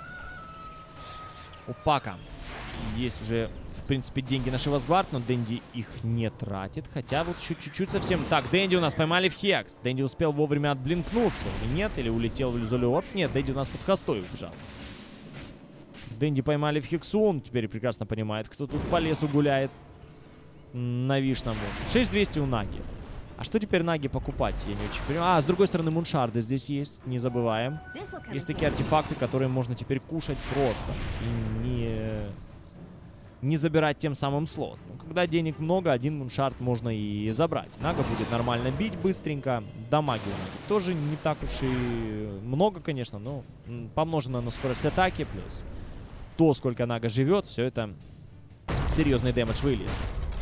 У Пака есть уже, в принципе, деньги на Шивасгвард, но Дэнди их не тратит. Хотя вот еще чуть-чуть совсем... Так, Дэнди у нас поймали в Хекс. Дэнди успел вовремя отблинкнуться или нет? Или улетел в Иллюзолиорд? Нет, Дэнди у нас под хостой убежал. Дэнди поймали в Хексу. Он теперь прекрасно понимает, кто тут по лесу гуляет. Навишному. шесть двести у Наги. А что теперь Наги покупать? Я не очень понимаю. А, с другой стороны, муншарды здесь есть. Не забываем. Есть такие артефакты, которые можно теперь кушать просто. И не... не забирать тем самым слот. Ну, когда денег много, один муншард можно и забрать. Нага будет нормально бить быстренько. Дамаги у Наги тоже не так уж и много, конечно, но помножено на скорость атаки, плюс то, сколько Нага живет, все это серьезный дэмэдж выльется.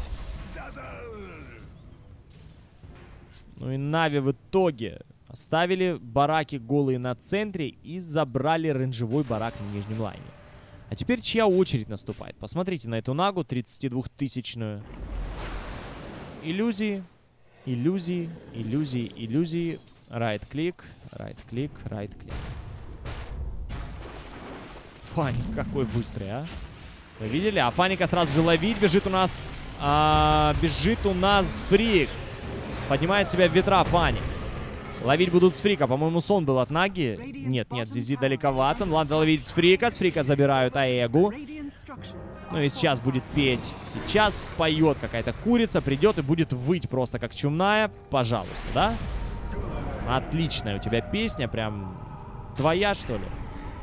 Ну и Нави в итоге оставили бараки голые на центре и забрали рейнджевой барак на нижнем лайне. А теперь чья очередь наступает? Посмотрите на эту Нагу тридцатидвухтысячную. Иллюзии, иллюзии, иллюзии, иллюзии. Райт-клик, райт-клик, райт-клик. Фаник какой быстрый, а? Вы видели? А Фаника сразу же ловить. Бежит у нас... А, бежит у нас Фрик. Поднимает себя в ветра Фаник. Ловить будут с Фрика. По-моему, сон был от Наги. Нет, нет, Зизи далековато. Ладно, ловить с Фрика. С Фрика забирают Аэгу. Ну и сейчас будет петь. Сейчас поет какая-то курица. Придет и будет выть просто как чумная. Пожалуйста, да? Отличная у тебя песня. Прям твоя, что ли?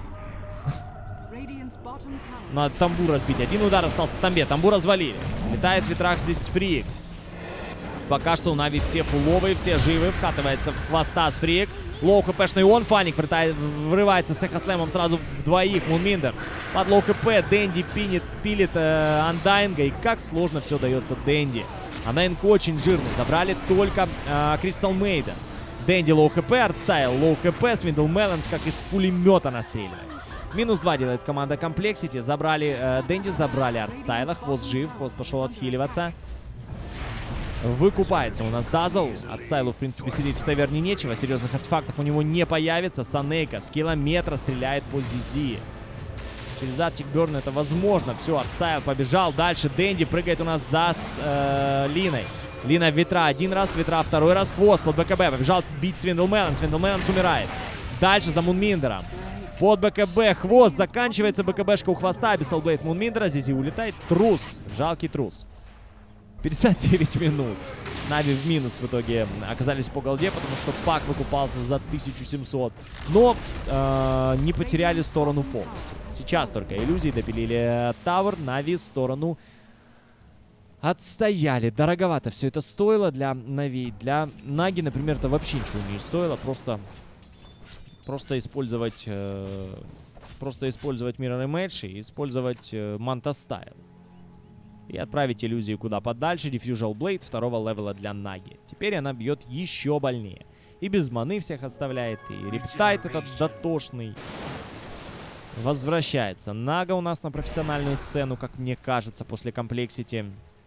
Надо тамбур разбить. Один удар остался Тамбе. Тамбур развалили. Летает в ветрах здесь Фрик. Пока что у Нави все фуловые, все живы. Вкатывается в хвоста с Фрик. Лоу хпшный он. Фаник врывается с эхослэмом сразу в двоих. Мунминдер под лоу хп. Дэнди пинит, пилит э, Андайнга. И как сложно все дается Дэнди. Андайнг очень жирный. Забрали только Кристал Мейда. Дэнди лоу хп. Артстайл лоу хп. Свиндл Меланс как из пулемета настреливает. Минус два делает команда Комплексити. Забрали э, Дэнди, забрали Артстайла. Хвост жив. Хвост пошел отхиливаться. Выкупается у нас Дазл. Артстайлу, в принципе, сидеть в таверне нечего. Серьезных артефактов у него не появится. Санейка с километра стреляет по Зизи. Через Артик Бёрн это возможно. Все, Артстайл побежал. Дальше Дэнди прыгает у нас за э, Линой. Лина в ветра один раз, ветра второй раз. Хвост под БКБ. Побежал бить Свиндлменс. Свиндлменс умирает. Дальше за Мунминдером. Под БКБ. Хвост. Заканчивается БКБшка у хвоста. Abyssal Blade Мунминдера. Зизи улетает. Трус. Жалкий трус. пятьдесят девять минут. Нави в минус в итоге оказались по голде, потому что Пак выкупался за тысячу семьсот. Но э, не потеряли сторону полностью. Сейчас только иллюзии допилили Тавр. Нави в сторону Отстояли. Дороговато все это стоило для Нави. Для Наги, например, это вообще ничего не стоило. Просто, просто использовать, э, просто использовать Mirror Image и использовать э, Manta Style. И отправить иллюзию куда подальше. Diffusal Blade второго левела для Наги. Теперь она бьет еще больнее. И без маны всех оставляет. И рептайт этот дотошный возвращается. Нага у нас на профессиональную сцену, как мне кажется, после комплексити.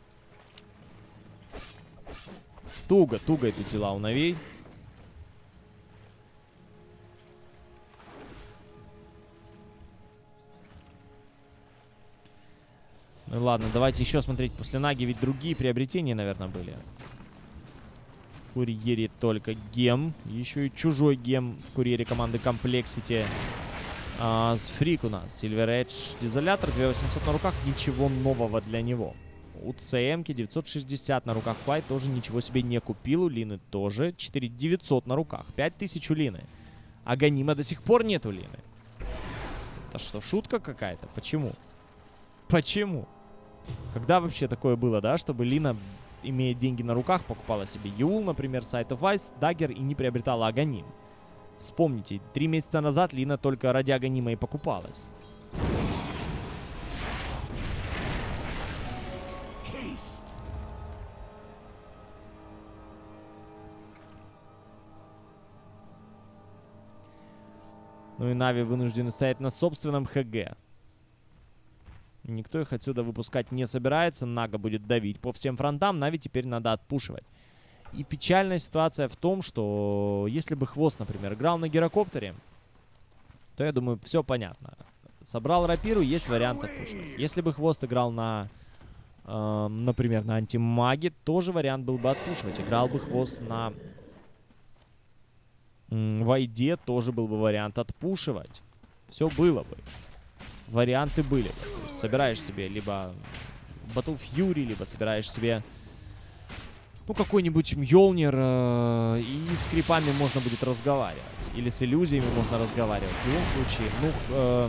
Туго, туго идут дела у Навей. Ну ладно, давайте еще смотреть после Наги, ведь другие приобретения, наверное, были. В курьере только гем. Еще и чужой гем в курьере команды комплексити. А, с фрик у нас Silver Edge Дезолятор, две тысячи восемьсот на руках, ничего нового для него. У ЦМки девятьсот шестьдесят на руках. Флайт тоже ничего себе не купил. У Лины тоже четыре тысячи девятьсот на руках. пять тысяч у Лины. А Ганима до сих пор нет у Лины. Это что, шутка какая-то? Почему? Почему? Когда вообще такое было, да, чтобы Лина, имея деньги на руках, покупала себе Юл, например, Sight of Ice, Даггер и не приобретала Аганим? Вспомните, три месяца назад Лина только ради Аганима и покупалась. Ну и Нави вынуждены стоять на собственном ХГ. Никто их отсюда выпускать не собирается. Нага будет давить по всем фронтам. Нави теперь надо отпушивать. И печальная ситуация в том, что если бы Хвост, например, играл на гирокоптере, то, я думаю, все понятно. Собрал рапиру, есть вариант отпушивать. Если бы Хвост играл на, э, например, на антимаге, тоже вариант был бы отпушивать. Играл бы Хвост на м, Вайде, тоже был бы вариант отпушивать. Все было бы. Варианты были бы. Собираешь себе либо Battle Fury, либо собираешь себе, ну, какой-нибудь Мьёлнир, э, и с крипами можно будет разговаривать. Или с иллюзиями можно разговаривать. В любом случае, ну, э,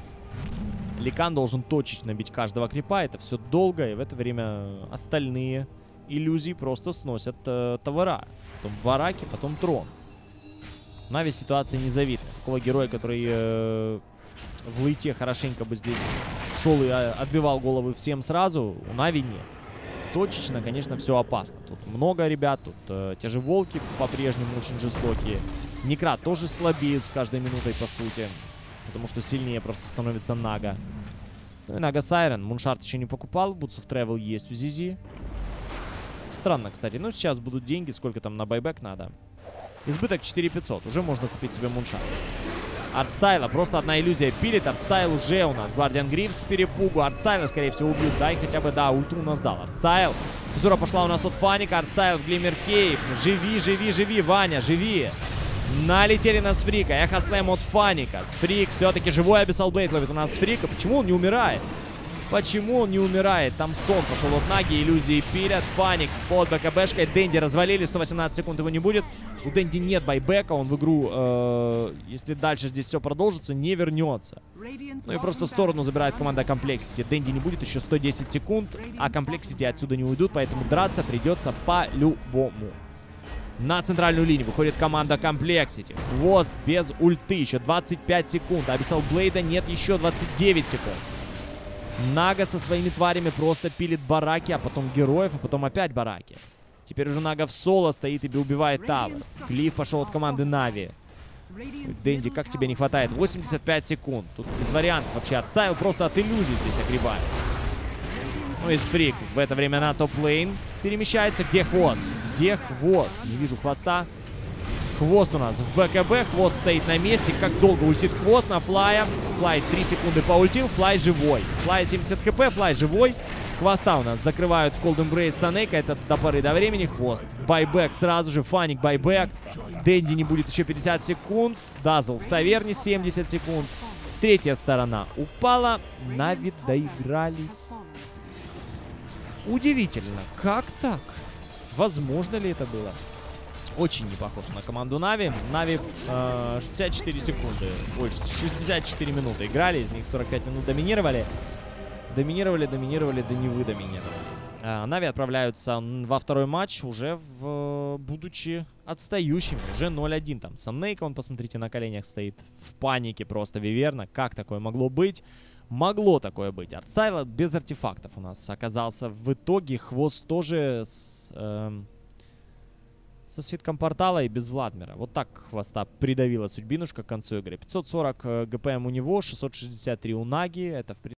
Ликан должен точечно бить каждого крипа. Это все долго, и в это время остальные иллюзии просто сносят э, товара. Потом Вараки, потом Трон. Нави ситуация незавидная. Такого героя, который э, в лейте хорошенько бы здесь шел и отбивал головы всем сразу, у Нави нет. Точечно, конечно, все опасно. Тут много ребят, тут э, те же волки по-прежнему очень жестокие. Некрат тоже слабеют с каждой минутой, по сути. Потому что сильнее просто становится Нага. Ну и Нага Сайрен. Муншарт еще не покупал. Boots of Travel есть у Зизи. Странно, кстати. Ну, сейчас будут деньги. Сколько там на байбек надо? Избыток четыре тысячи пятьсот. Уже можно купить себе Муншарт. Артстайла. Просто одна иллюзия пилит. Артстайл уже у нас. Гвардиан Гриф с перепугу. Артстайла, скорее всего, убьют. Дай хотя бы, да, ульту у нас дал. Артстайл. Физура пошла у нас от Фаника. Артстайл в Глиммер Кейв. Живи, живи, живи, Ваня, живи. Налетели на Сфрика. Эхо Слэм от Фаника. Сфрик все-таки живой. Абиссал Блейд ловит у нас Сфрика. Почему он не умирает? Почему он не умирает? Там сон пошел от Наги. Иллюзии пилят. Фаник под БКБшкой. Дэнди развалили. сто восемнадцать секунд его не будет. У Дэнди нет байбека. Он в игру, э, если дальше здесь все продолжится, не вернется. Ну и просто сторону забирает команда комплексити. Дэнди не будет еще сто десять секунд. А комплексити отсюда не уйдут. Поэтому драться придется по-любому. На центральную линию выходит команда комплексити. Хвост без ульты. Еще двадцать пять секунд. Абиссал Блейда нет еще двадцать девять секунд. Нага со своими тварями просто пилит бараки, а потом героев, а потом опять бараки. Теперь уже Нага в соло стоит и убивает Тавр. Глиф пошел от команды Нави. Дэнди, как тебе не хватает? восемьдесят пять секунд. Тут без вариантов вообще. Отставил просто от иллюзий здесь огребает. Ну и Сфрик в это время на топ-лейн перемещается. Где Хвост? Где Хвост? Не вижу Хвоста. Хвост у нас в БКБ. Хвост стоит на месте. Как долго ультит Хвост на Флая? Флай три секунды поультил. Флай живой. Флай семьдесят хп. Флай живой. Хвоста у нас закрывают в Cold Embrace Санейка. Это до поры до времени. Хвост. Байбек сразу же. Фаник байбек. Дэнди не будет еще пятьдесят секунд. Дазл в таверне семьдесят секунд. Третья сторона упала. Нави доигрались. Удивительно. Как так? Возможно ли это было? Очень не похоже на команду Нави. Нави э, шестьдесят четыре секунды. Больше шестьдесят четыре минуты играли. Из них сорок пять минут доминировали. Доминировали, доминировали, да не вы доминировали. Нави отправляются во второй матч, уже в, будучи отстающими. Уже ноль один. Там Самнейка, он, посмотрите, на коленях стоит. В панике просто Виверна. Как такое могло быть? Могло такое быть. Артстайл без артефактов у нас оказался в итоге. Хвост тоже с, э, со свитком портала и без Владмира. Вот так Хвоста придавила судьбинушка к концу игры. пятьсот сорок ГПМ у него, шестьсот шестьдесят три у Наги. Это в принципе...